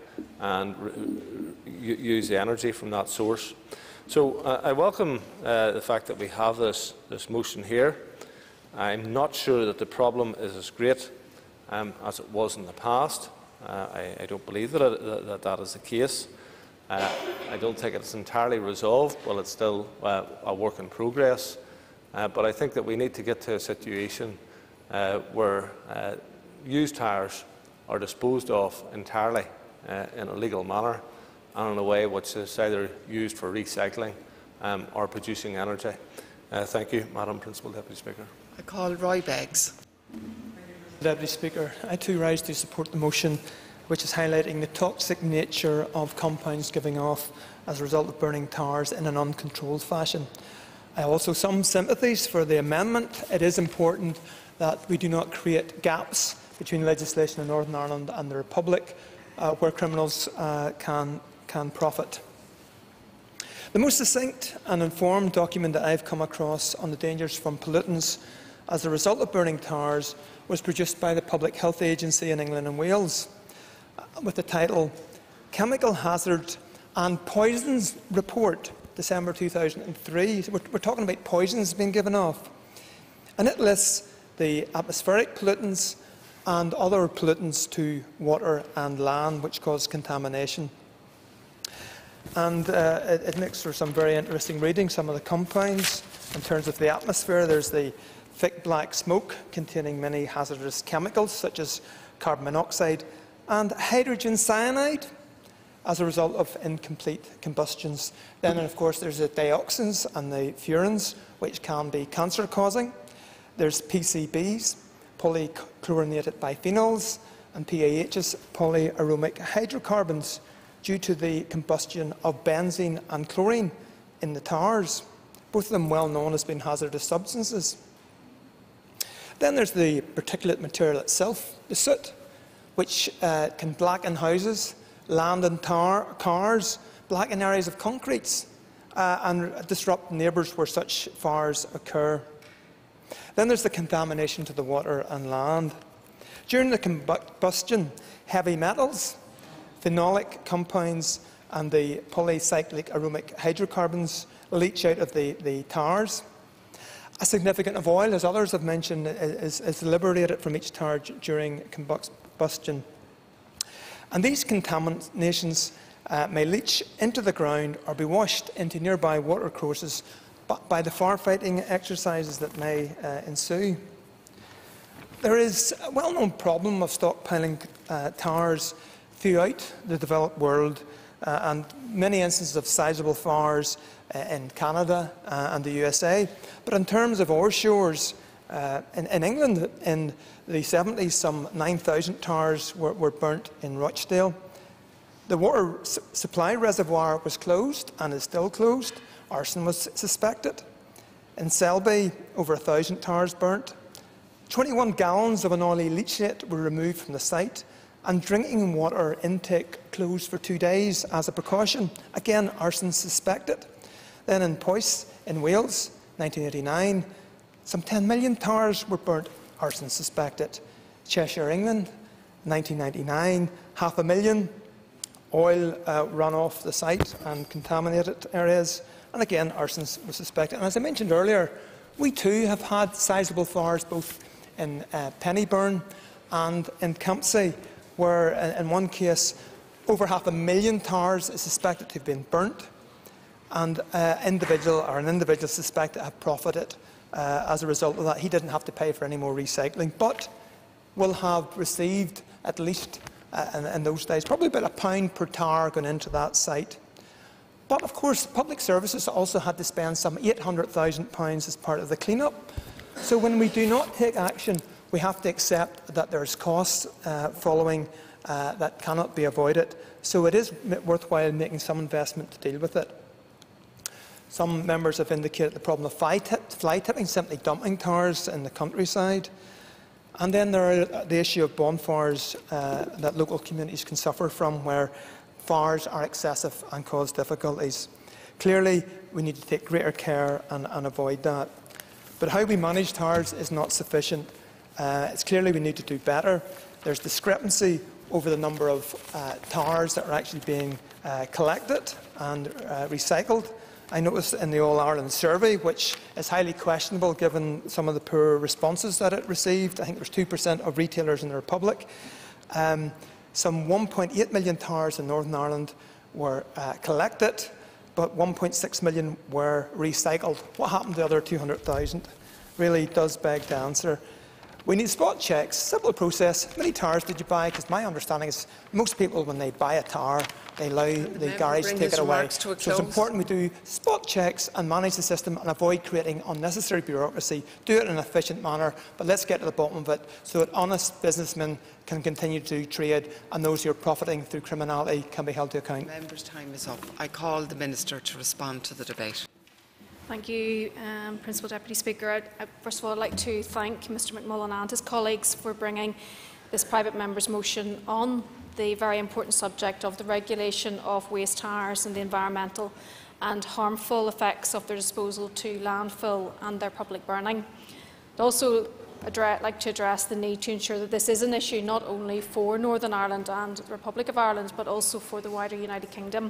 and use the energy from that source. So I welcome the fact that we have this motion here. I'm not sure that the problem is as great as it was in the past. I don't believe that is the case. I don't think it's entirely resolved. Well, it's still a work in progress. But I think that we need to get to a situation where used tyres are disposed of entirely in a legal manner and in a way which is either used for recycling or producing energy. Thank you, Madam Principal Deputy Speaker. I call Roy Beggs. Deputy Speaker, I too rise to support the motion which is highlighting the toxic nature of compounds giving off as a result of burning tyres in an uncontrolled fashion. I also have some sympathies for the amendment. It is important that we do not create gaps between legislation in Northern Ireland and the Republic where criminals can profit. The most succinct and informed document that I have come across on the dangers from pollutants as a result of burning tyres was produced by the Public Health Agency in England and Wales with the title Chemical Hazard and Poisons Report, December 2003. We're talking about poisons being given off. And it lists the atmospheric pollutants and other pollutants to water and land which cause contamination. And it makes for some very interesting reading. Some of the compounds, in terms of the atmosphere, there's the thick black smoke containing many hazardous chemicals such as carbon monoxide and hydrogen cyanide as a result of incomplete combustions. Then, of course, there's the dioxins and the furans, which can be cancer-causing. There's PCBs, polychlorinated biphenyls, and PAHs, polyaromatic hydrocarbons, due to the combustion of benzene and chlorine in the tyres, both of them well known as being hazardous substances. Then there's the particulate material itself, the soot, which can blacken houses, land and cars, blacken areas of concretes, and disrupt neighbours where such fires occur. Then there's the contamination to the water and land. During the combustion, heavy metals, phenolic compounds and the polycyclic aromatic hydrocarbons leach out of the tyres. A significant of oil, as others have mentioned, is liberated from each tyre during combustion. And these contaminations may leach into the ground or be washed into nearby watercourses by the firefighting exercises that may ensue. There is a well-known problem of stockpiling tyres throughout the developed world, and many instances of sizable fires in Canada and the USA. But in terms of our shores, in England in the 70s, some 9,000 tyres were burnt in Rochdale. The water supply reservoir was closed and is still closed. Arson was suspected. In Selby, over 1,000 tyres burnt. 21 gallons of an oily leachate were removed from the site, and drinking water intake closed for 2 days as a precaution. Again, arson suspected. Then in Poyce in Wales, 1989, some 10 million tyres were burnt, arson suspected. Cheshire, England, 1999, 500,000 oil ran off the site and contaminated areas, and again, arson was suspected. And as I mentioned earlier, we too have had sizable fires both in Pennyburn and in Campsie, where in one case over 500,000 tyres is suspected to have been burnt. and an individual suspected to have profited as a result of that. He didn't have to pay for any more recycling, but will have received at least in those days probably about £1 per tire going into that site. But of course, public services also had to spend some £800,000 as part of the clean-up. So when we do not take action, we have to accept that there's costs following that cannot be avoided. So it is worthwhile making some investment to deal with it. Some members have indicated the problem of fly tipping, simply dumping tires in the countryside. And then there are the issue of bonfires that local communities can suffer from, where fires are excessive and cause difficulties. Clearly, we need to take greater care and avoid that. But how we manage tires is not sufficient. It's clearly we need to do better. There's discrepancy over the number of tires that are actually being collected and recycled. I noticed in the All-Ireland survey, which is highly questionable given some of the poor responses that it received. I think there's 2% of retailers in the Republic. Some 1.8 million tires in Northern Ireland were collected, but 1.6 million were recycled. What happened to the other 200,000? Really does beg to answer. We need spot checks, simple process. How many tires did you buy? Because my understanding is most people, when they buy a tire, they allow the garage to take it away. So it's important we do spot checks and manage the system and avoid creating unnecessary bureaucracy. Do it in an efficient manner, but let's get to the bottom of it so that honest businessmen can continue to trade and those who are profiting through criminality can be held to account. Members' time is up. I call the Minister to respond to the debate. Thank you, Principal Deputy Speaker. First of all, I'd like to thank Mr McMullen and his colleagues for bringing this private member's motion on the very important subject of the regulation of waste tires and the environmental and harmful effects of their disposal to landfill and their public burning. I'd also like to address the need to ensure that this is an issue not only for Northern Ireland and the Republic of Ireland, but also for the wider United Kingdom.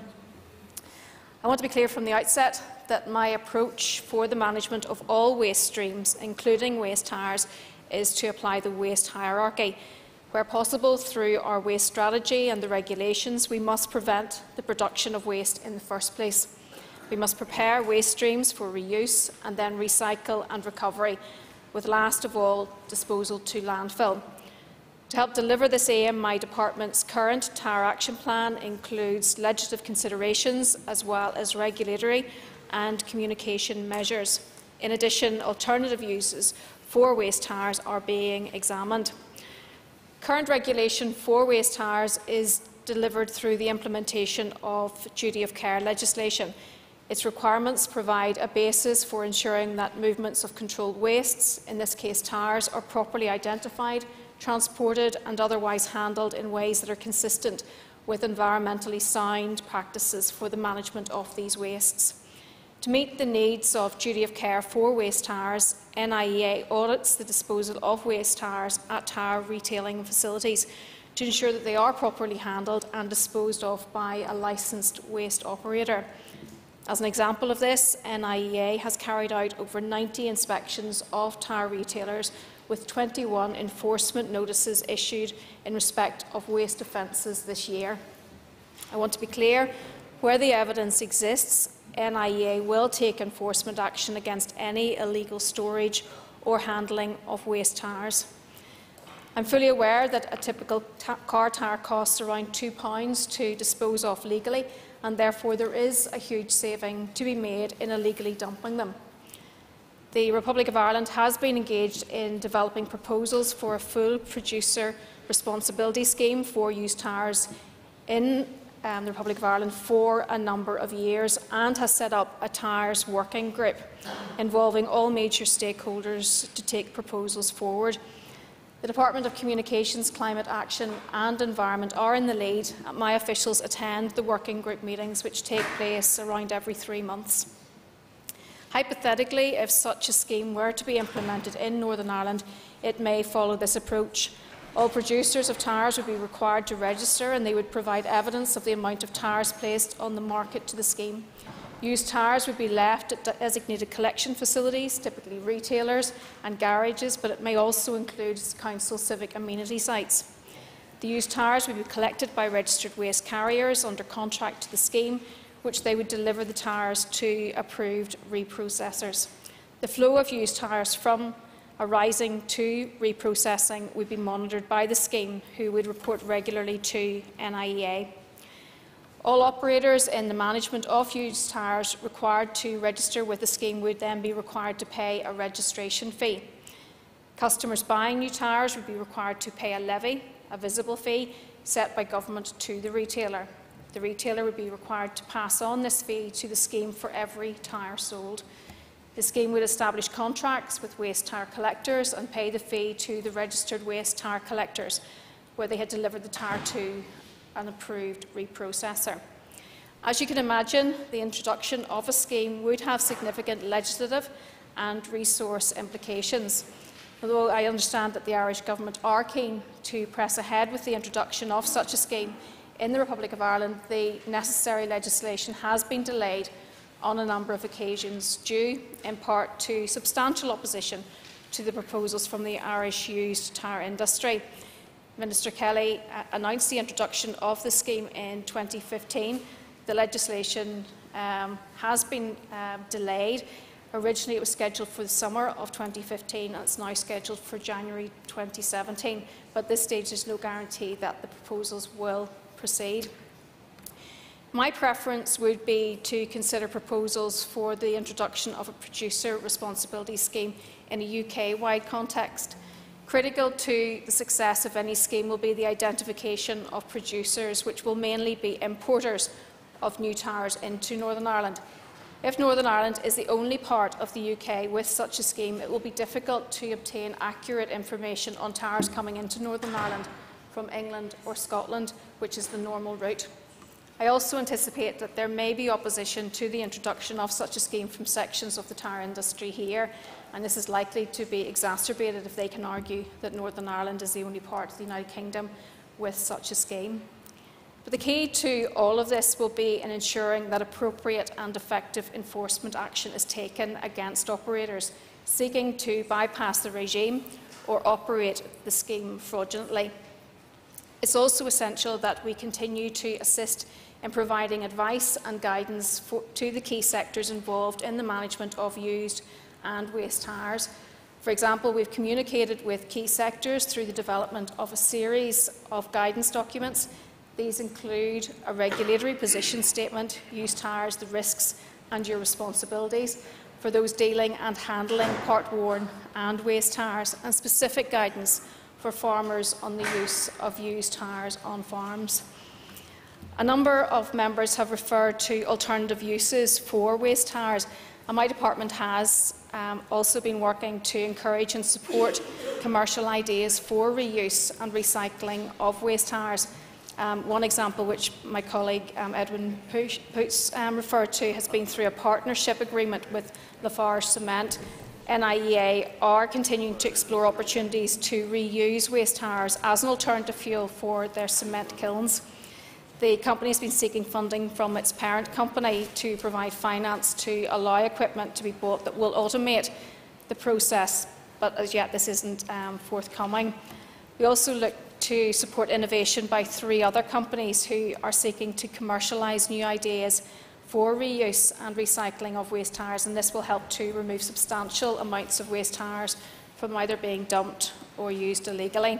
I want to be clear from the outset that my approach for the management of all waste streams, including waste tires, is to apply the waste hierarchy. Where possible, through our waste strategy and the regulations, we must prevent the production of waste in the first place. We must prepare waste streams for reuse and then recycle and recovery, with last of all, disposal to landfill. To help deliver this aim, my department's current tire action plan includes legislative considerations as well as regulatory and communication measures. In addition, alternative uses for waste tires are being examined. Current regulation for waste tires is delivered through the implementation of duty of care legislation. Its requirements provide a basis for ensuring that movements of controlled wastes, in this case tires, are properly identified, transported and otherwise handled in ways that are consistent with environmentally sound practices for the management of these wastes. To meet the needs of duty of care for waste tires, NIEA audits the disposal of waste tires at tire retailing facilities to ensure that they are properly handled and disposed of by a licensed waste operator. As an example of this, NIEA has carried out over 90 inspections of tire retailers, with 21 enforcement notices issued in respect of waste offences this year. I want to be clear, where the evidence exists, NIEA will take enforcement action against any illegal storage or handling of waste tires. I'm fully aware that a typical car tire costs around £2 to dispose of legally, and therefore there is a huge saving to be made in illegally dumping them. The Republic of Ireland has been engaged in developing proposals for a full producer responsibility scheme for used tires in the Republic of Ireland for a number of years, and has set up a Tyres working group involving all major stakeholders to take proposals forward. The Department of Communications, Climate Action and Environment are in the lead. My officials attend the working group meetings, which take place around every 3 months. Hypothetically, if such a scheme were to be implemented in Northern Ireland, it may follow this approach. All producers of tyres would be required to register, and they would provide evidence of the amount of tyres placed on the market to the scheme. Used tyres would be left at designated collection facilities, typically retailers and garages, but it may also include council civic amenity sites. The used tyres would be collected by registered waste carriers under contract to the scheme, which they would deliver the tyres to approved reprocessors. The flow of used tyres from arising to reprocessing would be monitored by the scheme, who would report regularly to NIEA. All operators in the management of used tyres required to register with the scheme would then be required to pay a registration fee. Customers buying new tyres would be required to pay a levy, a visible fee, set by government to the retailer. The retailer would be required to pass on this fee to the scheme for every tyre sold. The scheme would establish contracts with waste tyre collectors and pay the fee to the registered waste tyre collectors, where they had delivered the tyre to an approved reprocessor. As you can imagine, the introduction of a scheme would have significant legislative and resource implications. Although I understand that the Irish Government are keen to press ahead with the introduction of such a scheme in the Republic of Ireland, the necessary legislation has been delayed on a number of occasions, due in part to substantial opposition to the proposals from the Irish used tyre industry. Minister Kelly announced the introduction of the scheme in 2015. The legislation has been delayed. Originally, it was scheduled for the summer of 2015, and it's now scheduled for January 2017. But at this stage, there's no guarantee that the proposals will proceed. My preference would be to consider proposals for the introduction of a producer responsibility scheme in a UK-wide context. Critical to the success of any scheme will be the identification of producers, which will mainly be importers of new tyres into Northern Ireland. If Northern Ireland is the only part of the UK with such a scheme, it will be difficult to obtain accurate information on tyres coming into Northern Ireland from England or Scotland, which is the normal route. I also anticipate that there may be opposition to the introduction of such a scheme from sections of the tyre industry here, and this is likely to be exacerbated if they can argue that Northern Ireland is the only part of the United Kingdom with such a scheme. But the key to all of this will be in ensuring that appropriate and effective enforcement action is taken against operators seeking to bypass the regime or operate the scheme fraudulently. It's also essential that we continue to assist in providing advice and guidance to the key sectors involved in the management of used and waste tyres. For example, we've communicated with key sectors through the development of a series of guidance documents. These include a regulatory position statement, used tyres, the risks and your responsibilities for those dealing and handling part-worn and waste tyres, and specific guidance for farmers on the use of used tyres on farms. A number of members have referred to alternative uses for waste tyres, and my department has also been working to encourage and support commercial ideas for reuse and recycling of waste tyres. One example, which my colleague Edwin Poots referred to, has been through a partnership agreement with Lafarge Cement. NIEA are continuing to explore opportunities to reuse waste tyres as an alternative fuel for their cement kilns. The company has been seeking funding from its parent company to provide finance to allow equipment to be bought that will automate the process, but as yet this isn't forthcoming. We also look to support innovation by 3 other companies who are seeking to commercialise new ideas for reuse and recycling of waste tyres, and this will help to remove substantial amounts of waste tyres from either being dumped or used illegally.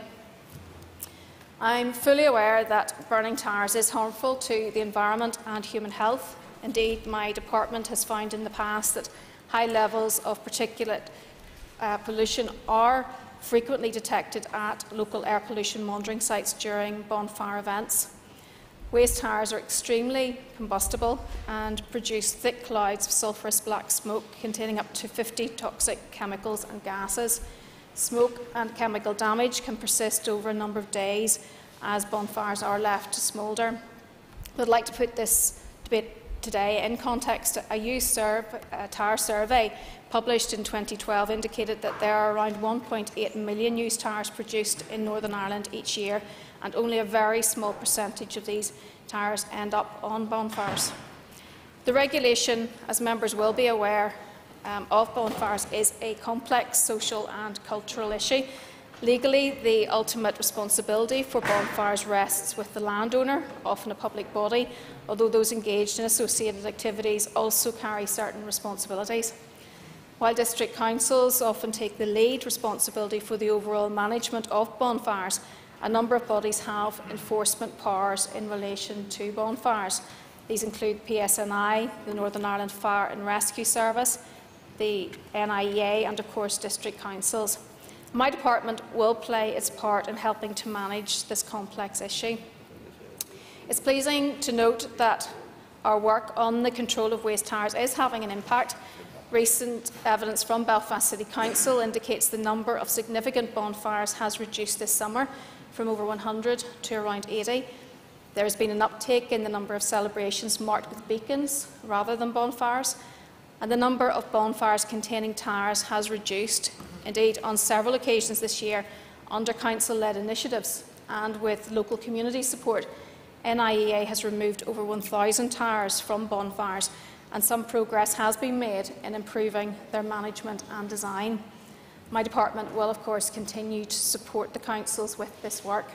I'm fully aware that burning tyres is harmful to the environment and human health. Indeed, my department has found in the past that high levels of particulate pollution are frequently detected at local air pollution monitoring sites during bonfire events. Waste tyres are extremely combustible and produce thick clouds of sulphurous black smoke containing up to 50 toxic chemicals and gases. Smoke and chemical damage can persist over a number of days as bonfires are left to smoulder. I'd like to put this debate today in context. A used tyre survey published in 2012 indicated that there are around 1.8 million used tyres produced in Northern Ireland each year, and only a very small percentage of these tyres end up on bonfires. The regulation, as members will be aware, of bonfires is a complex social and cultural issue, Legally, the ultimate responsibility for bonfires rests with the landowner, often a public body, although those engaged in associated activities also carry certain responsibilities. While district councils often take the lead responsibility for the overall management of bonfires, a number of bodies have enforcement powers in relation to bonfires. These include PSNI, the Northern Ireland Fire and Rescue Service, the NIEA and, of course, district councils. My department will play its part in helping to manage this complex issue. It's pleasing to note that our work on the control of waste tires is having an impact. Recent evidence from Belfast City Council indicates the number of significant bonfires has reduced this summer from over 100 to around 80. There has been an uptake in the number of celebrations marked with beacons rather than bonfires, and the number of bonfires containing tires has reduced. Indeed, on several occasions this year, under council-led initiatives and with local community support, NIEA has removed over 1,000 tires from bonfires, and some progress has been made in improving their management and design. My department will, of course, continue to support the councils with this work.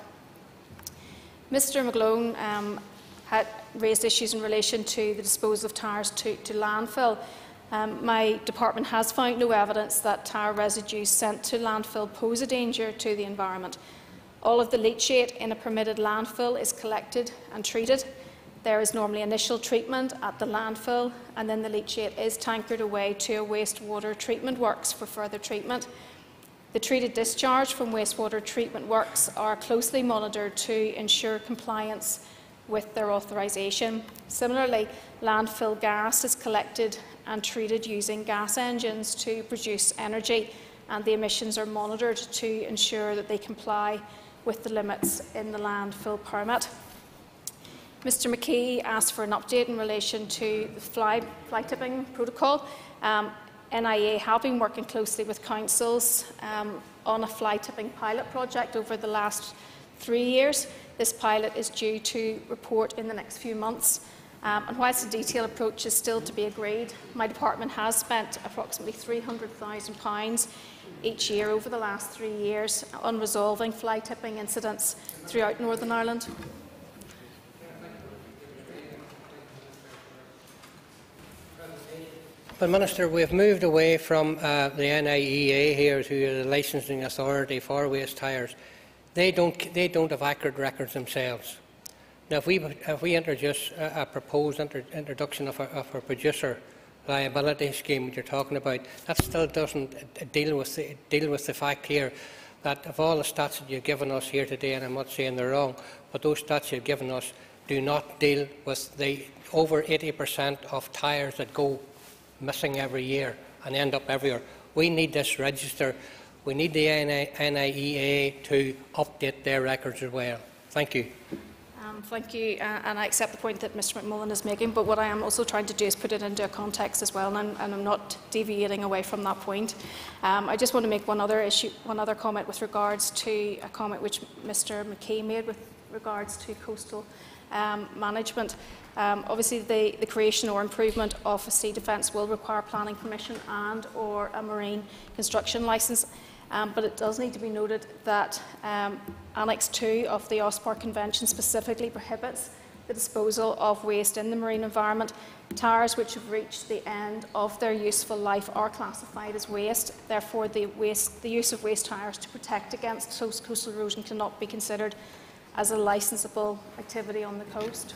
Mr McGlone had raised issues in relation to the disposal of tires to landfill. My department has found no evidence that tire residues sent to landfill pose a danger to the environment. All of the leachate in a permitted landfill is collected and treated. There is normally initial treatment at the landfill, and then the leachate is tankered away to a wastewater treatment works for further treatment. The treated discharge from wastewater treatment works are closely monitored to ensure compliance with their authorisation. Similarly, landfill gas is collected and treated using gas engines to produce energy, and the emissions are monitored to ensure that they comply with the limits in the landfill permit. Mr McKee asked for an update in relation to the fly tipping protocol. NIA have been working closely with councils on a fly tipping pilot project over the last 3 years. This pilot is due to report in the next few months. And whilst the detailed approach is still to be agreed, my department has spent approximately £300,000 each year over the last 3 years on resolving fly tipping incidents throughout Northern Ireland. But Minister, we have moved away from the NIEA here to the licensing authority for waste tires. They don't have accurate records themselves. Now, if we introduce a proposed introduction of a producer liability scheme, which you're talking about, that still doesn't deal with the fact here that of all the stats that you've given us here today, and I'm not saying they're wrong, but those stats you've given us do not deal with the over 80% of tyres that go missing every year and end up everywhere. We need this register. We need the NIEA to update their records as well. Thank you. Thank you, and I accept the point that Mr McMullen is making, but what I am also trying to do is put it into a context as well, and I'm not deviating away from that point. I just want to make one other comment with regards to a comment which Mr McKay made with regards to coastal management. Obviously, the creation or improvement of a sea defence will require planning permission and or a marine construction licence. But it does need to be noted that Annex 2 of the OSPAR Convention specifically prohibits the disposal of waste in the marine environment. Tyres which have reached the end of their useful life are classified as waste. Therefore, the use of waste tyres to protect against coastal erosion cannot be considered as a licensable activity on the coast.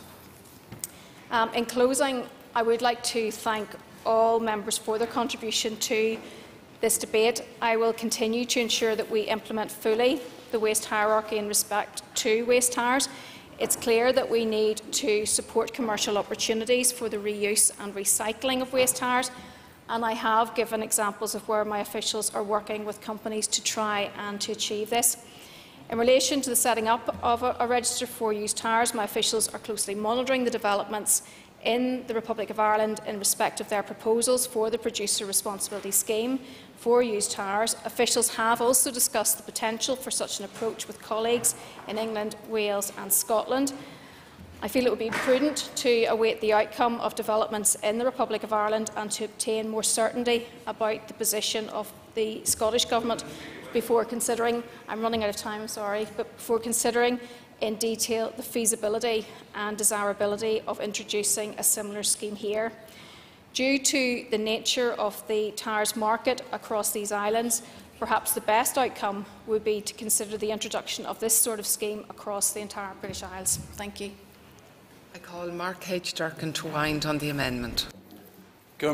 In closing, I would like to thank all members for their contribution to this debate. I will continue to ensure that we implement fully the waste hierarchy in respect to waste tyres. It's clear that we need to support commercial opportunities for the reuse and recycling of waste tyres, and I have given examples of where my officials are working with companies to try and to achieve this. In relation to the setting up of a register for used tyres, my officials are closely monitoring the developments in the Republic of Ireland in respect of their proposals for the producer responsibility scheme for used tyres. Officials have also discussed the potential for such an approach with colleagues in England, Wales and Scotland. I feel it would be prudent to await the outcome of developments in the Republic of Ireland and to obtain more certainty about the position of the Scottish Government before considering, I'm running out of time, I'm sorry, but before considering in detail the feasibility and desirability of introducing a similar scheme here. Due to the nature of the tyres market across these islands, perhaps the best outcome would be to consider the introduction of this sort of scheme across the entire British Isles. Thank you. I call Mark H. Durkin to wind on the amendment. I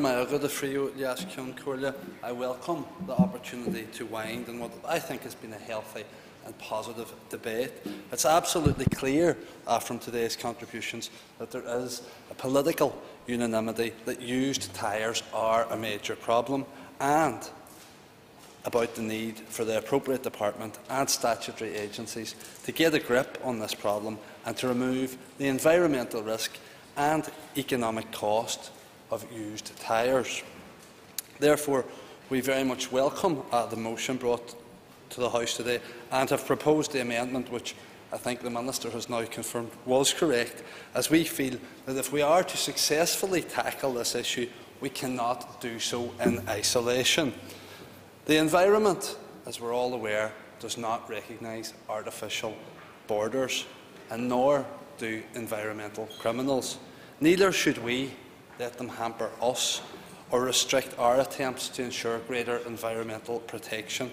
welcome the opportunity to wind in what I think has been a healthy and positive debate. It's absolutely clear from today's contributions that there is a political unanimity that used tyres are a major problem, and about the need for the appropriate department and statutory agencies to get a grip on this problem and to remove the environmental risk and economic cost of used tyres. Therefore, we very much welcome the motion brought to the House today and have proposed the amendment, which I think the Minister has now confirmed was correct, as we feel that if we are to successfully tackle this issue, we cannot do so in isolation. The environment, as we're all aware, does not recognise artificial borders, and nor do environmental criminals. Neither should we let them hamper us or restrict our attempts to ensure greater environmental protection.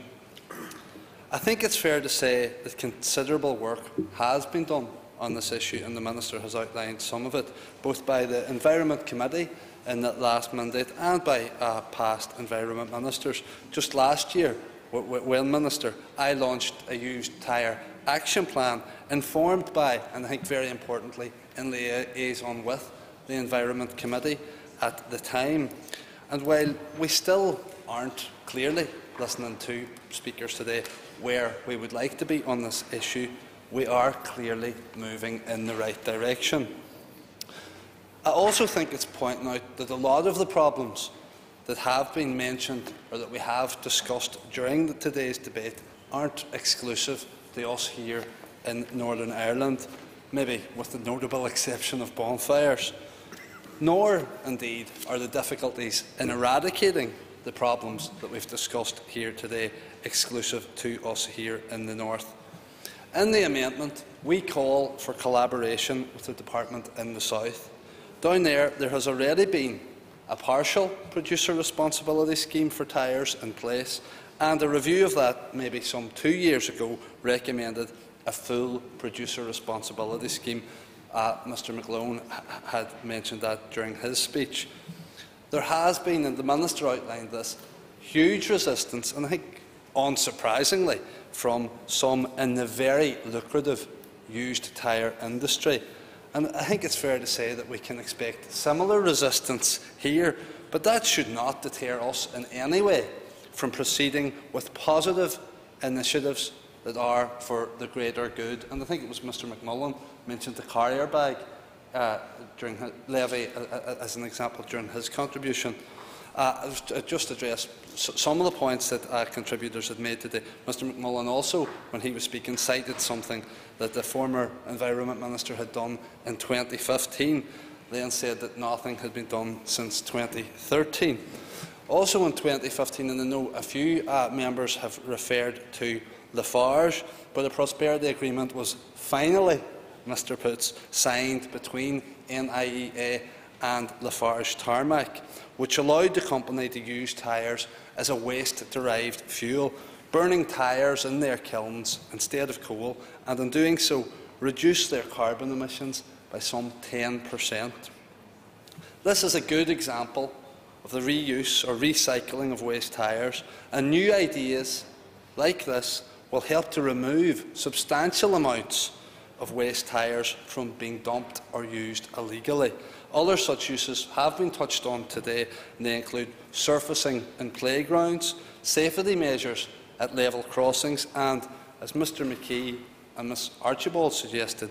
I think it's fair to say that considerable work has been done on this issue, and the Minister has outlined some of it, both by the Environment Committee in that last mandate and by past Environment Ministers. Just last year, when Minister, I launched a used tyre action plan informed by, and I think very importantly, in liaison with the Environment Committee at the time. And while we still aren't clearly listening to speakers today where we would like to be on this issue, we are clearly moving in the right direction. I also think it's pointing out that a lot of the problems that have been mentioned or that we have discussed during today's debate aren't exclusive to us here in Northern Ireland, maybe with the notable exception of bonfires. Nor, indeed, are the difficulties in eradicating the problems that we've discussed here today exclusive to us here in the North. In the amendment, we call for collaboration with the Department in the South. Down there has already been a partial producer responsibility scheme for tyres in place, and a review of that, maybe some 2 years ago, recommended a full producer responsibility scheme. Mr McLone had mentioned that during his speech. There has been, and the Minister outlined this, huge resistance, and I think unsurprisingly, from some in the very lucrative used tyre industry. And I think it's fair to say that we can expect similar resistance here, but that should not deter us in any way from proceeding with positive initiatives that are for the greater good. And I think it was Mr McMullen mentioned the carrier bag during his levy as an example during his contribution. Just address some of the points that contributors had made today. Mr McMullen also, when he was speaking, cited something that the former Environment Minister had done in 2015, then said that nothing had been done since 2013. Also in 2015, and I know a few members have referred to Lafarge, but a prosperity agreement was finally, Mr Poots, signed between NIEA and Lafarge Tarmac, which allowed the company to use tyres as a waste-derived fuel, burning tyres in their kilns instead of coal, and in doing so reduce their carbon emissions by some 10%. This is a good example of the reuse or recycling of waste tyres, and new ideas like this will help to remove substantial amounts of waste tyres from being dumped or used illegally. Other such uses have been touched on today, and they include surfacing in playgrounds, safety measures at level crossings, and, as Mr McKee and Ms Archibald suggested,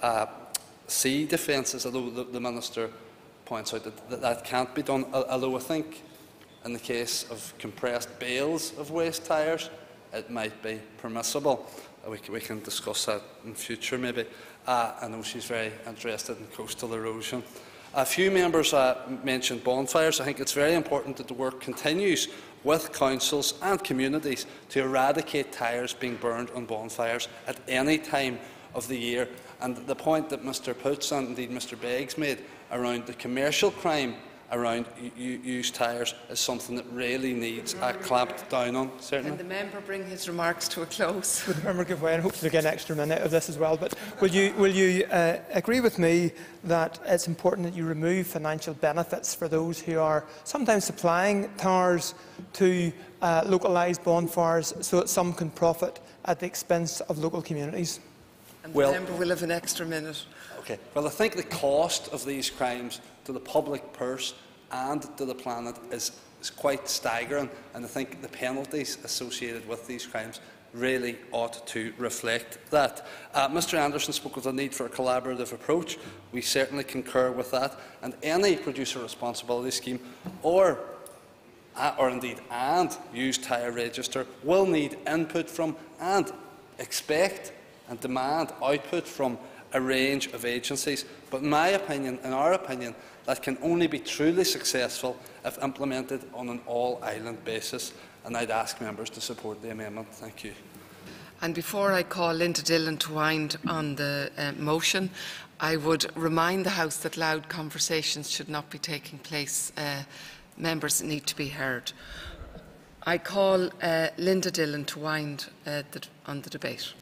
sea defences, although the Minister points out that can't be done, although I think in the case of compressed bales of waste tyres it might be permissible. We can discuss that in future maybe. I know she's very interested in coastal erosion. A few members mentioned bonfires. I think it's very important that the work continues with councils and communities to eradicate tyres being burned on bonfires at any time of the year. And the point that Mr Poots and indeed Mr Beggs made around the commercial crime around used tyres is something that really needs clamped down on, certainly. Can the member bring his remarks to a close? Would the member give way and hopefully get an extra minute of this as well? But will you agree with me that it's important that you remove financial benefits for those who are sometimes supplying tires to localised bonfires so that some can profit at the expense of local communities? And the member will have an extra minute. Okay. Well, I think the cost of these crimes to the public purse and to the planet is quite staggering, and I think the penalties associated with these crimes really ought to reflect that. Mr Anderson spoke of the need for a collaborative approach. We certainly concur with that, and any producer responsibility scheme or indeed used tyre register will need input from and expect and demand output from a range of agencies. But in my opinion, in our opinion, that can only be truly successful if implemented on an all-island basis. And I'd ask members to support the amendment. Thank you. And before I call Linda Dillon to wind on the motion, I would remind the House that loud conversations should not be taking place. Members need to be heard. I call Linda Dillon to wind on the debate.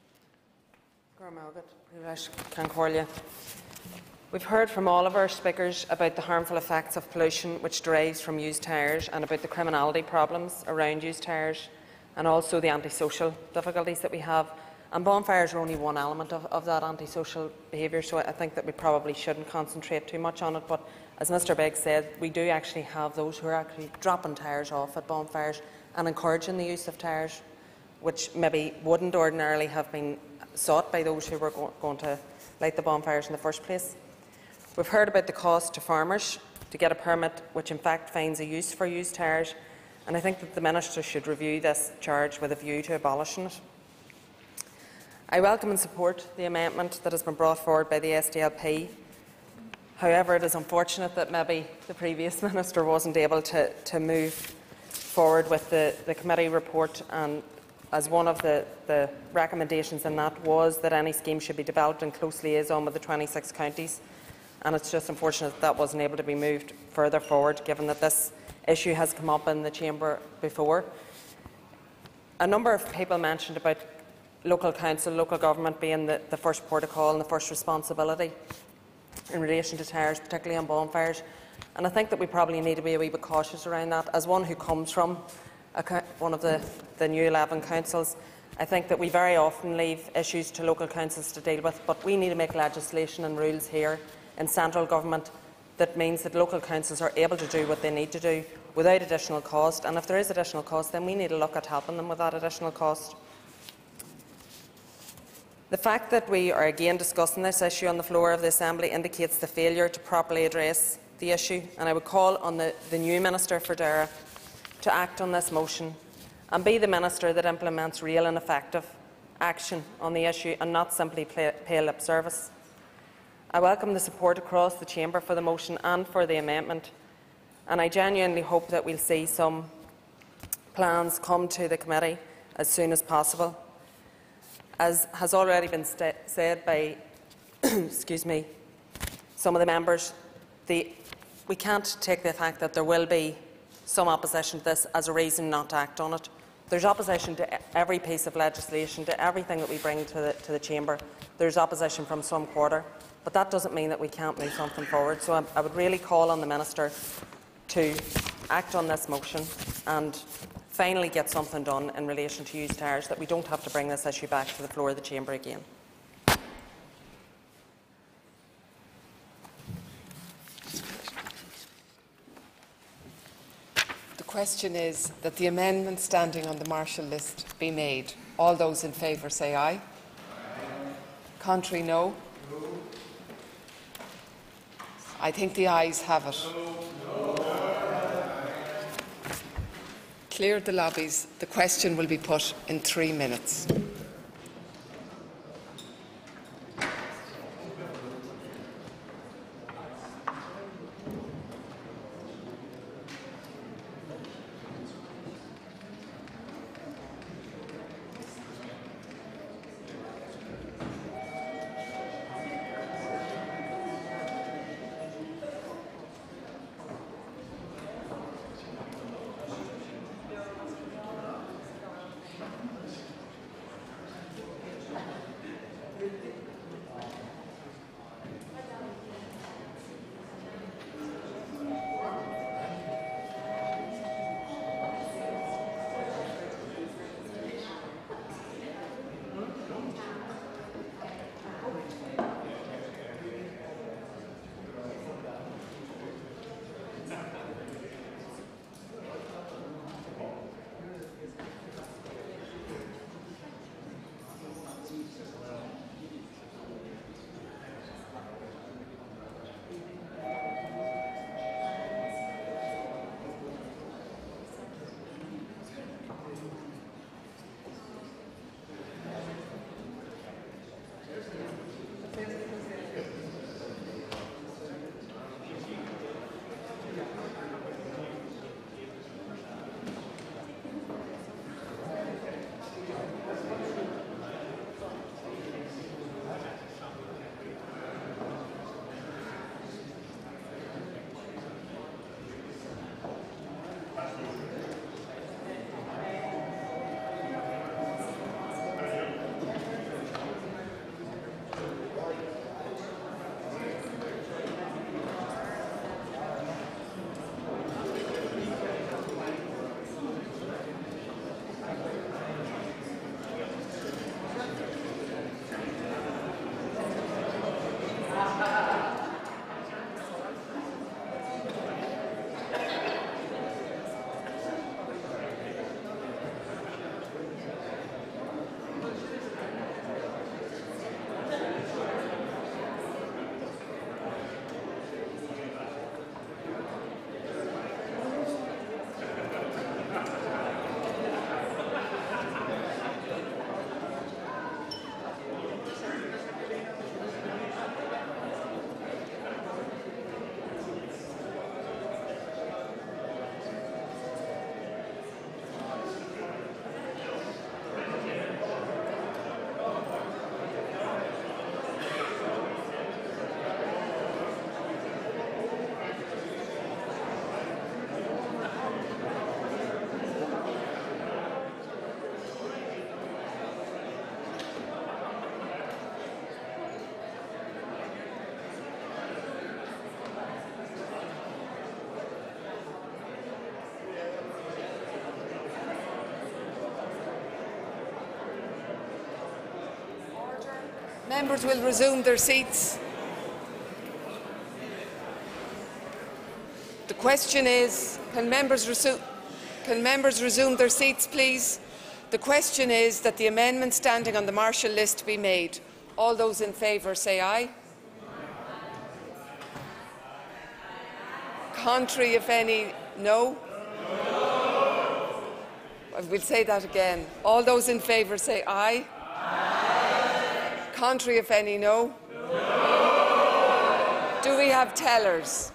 We've heard from all of our speakers about the harmful effects of pollution which derives from used tyres, and about the criminality problems around used tyres, and also the antisocial difficulties that we have. And bonfires are only one element of that antisocial behaviour, so I think that we probably shouldn't concentrate too much on it. But as Mr Beggs said, we do actually have those who are actually dropping tyres off at bonfires and encouraging the use of tyres, which maybe wouldn't ordinarily have been sought by those who were going to light the bonfires in the first place. We've heard about the cost to farmers to get a permit, which in fact finds a use for used tyres, and I think that the Minister should review this charge with a view to abolishing it. I welcome and support the amendment that has been brought forward by the SDLP. However, it is unfortunate that maybe the previous Minister wasn't able to move forward with the committee report, and as one of the recommendations in that was that any scheme should be developed in close liaison with the 26 counties. And it's just unfortunate that wasn't able to be moved further forward, given that this issue has come up in the Chamber before. A number of people mentioned about local council, local government being the first port of call and the first responsibility in relation to tyres, particularly on bonfires. And I think that we probably need to be a wee bit cautious around that. As one who comes from one of the new 11 councils, I think that we very often leave issues to local councils to deal with, but we need to make legislation and rules here in central government that means that local councils are able to do what they need to do without additional cost, and if there is additional cost, then we need to look at helping them with that additional cost. The fact that we are again discussing this issue on the floor of the Assembly indicates the failure to properly address the issue, and I would call on the new Minister for Dara to act on this motion and be the Minister that implements real and effective action on the issue and not simply pay lip service. I welcome the support across the Chamber for the motion and for the amendment, and I genuinely hope that we'll see some plans come to the committee as soon as possible. As has already been said by excuse me, some of the members, we can't take the fact that there will be some opposition to this as a reason not to act on it. There's opposition to every piece of legislation, to everything that we bring to the Chamber. There's opposition from some quarter. But that doesn't mean that we can't move something forward. So I would really call on the Minister to act on this motion and finally get something done in relation to used tyres, that we don't have to bring this issue back to the floor of the Chamber again. The question is that the amendment standing on the Marshall list be made. All those in favour say aye. Aye. Contrary, no. I think the ayes have it. Clear the lobbies. The question will be put in 3 minutes. Members will resume their seats. The question is, can members resume their seats, please? The question is that the amendment standing on the Marshall list be made. All those in favour say aye. Contrary, if any, no. We'll say that again. All those in favour say aye. Contrary, if any, no. Do we have tellers?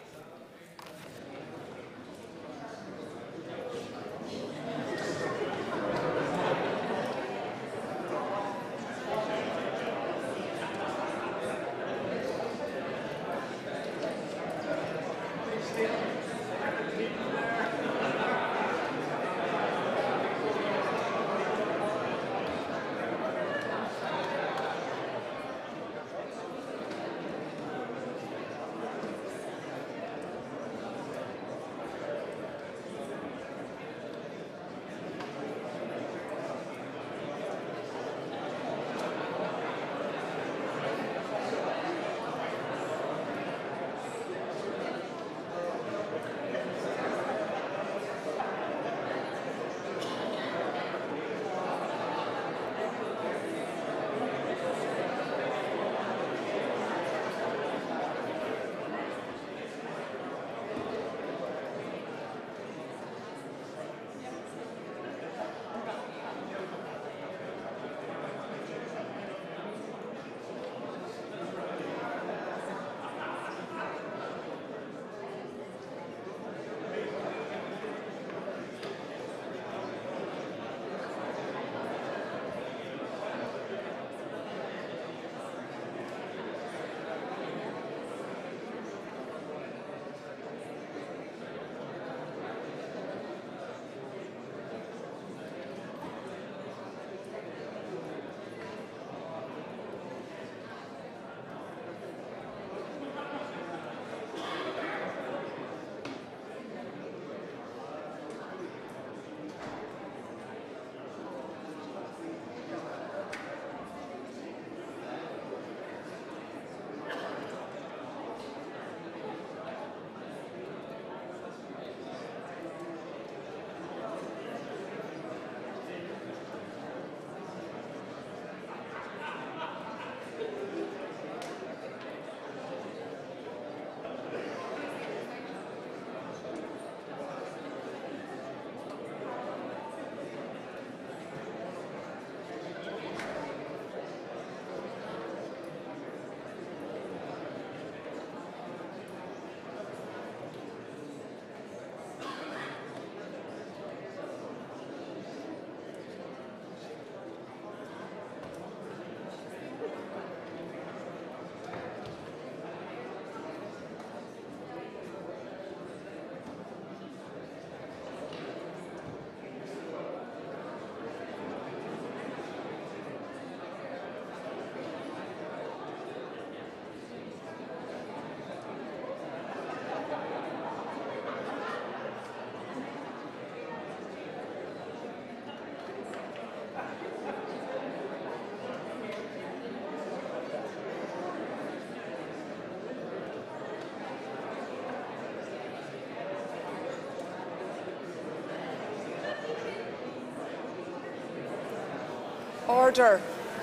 Order.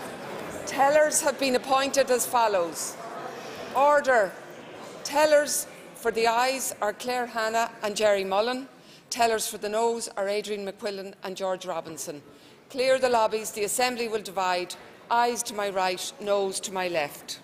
Tellers have been appointed as follows. Order. Tellers for the ayes are Claire Hanna and Jerry Mullen. Tellers for the noes are Adrian McQuillan and George Robinson. Clear the lobbies. The Assembly will divide. Ayes to my right, noes to my left.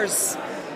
Members.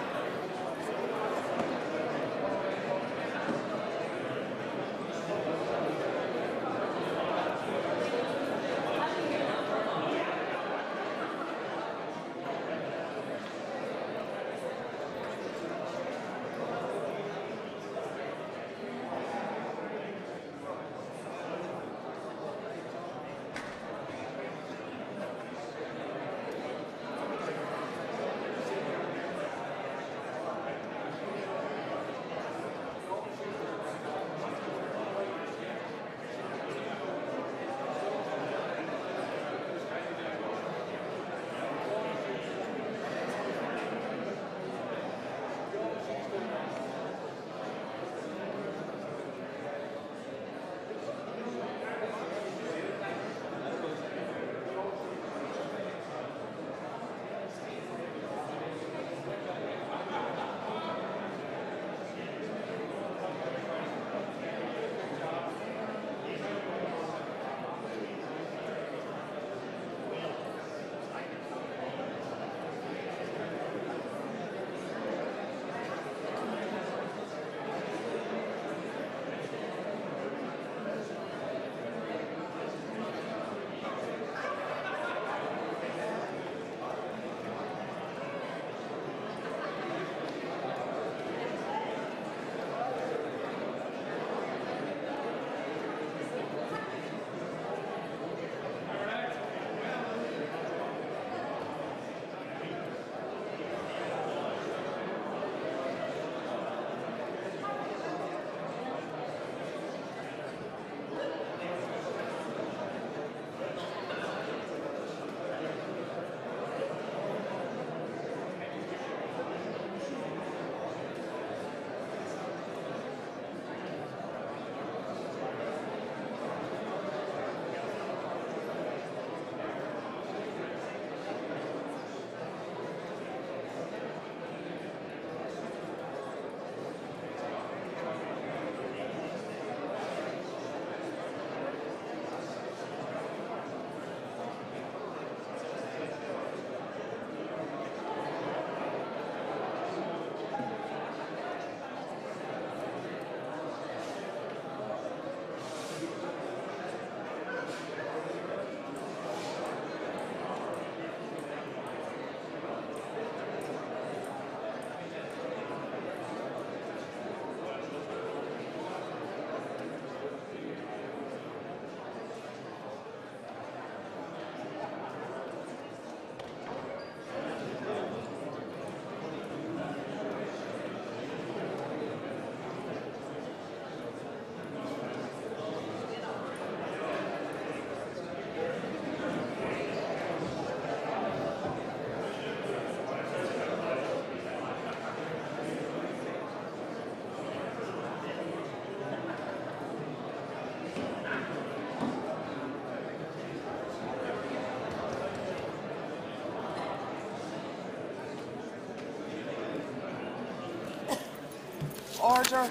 Order.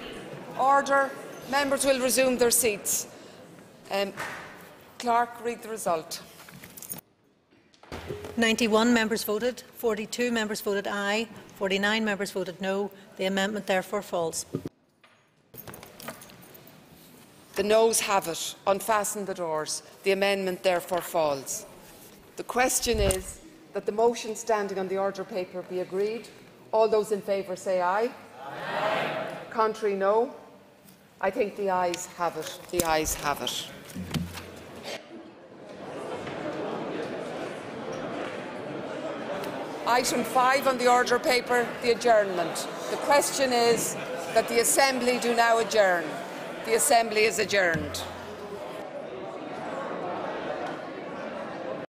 Order. Members will resume their seats. Clerk, read the result. 91 members voted, 42 members voted aye, 49 members voted no. The amendment therefore falls. The noes have it. Unfasten the doors. The amendment therefore falls. The question is that the motion standing on the order paper be agreed. All those in favour say aye. Aye. Contrary, no. I think the ayes have it. The ayes have it. Item 5 on the order paper, the adjournment. The question is that the Assembly do now adjourn. The Assembly is adjourned.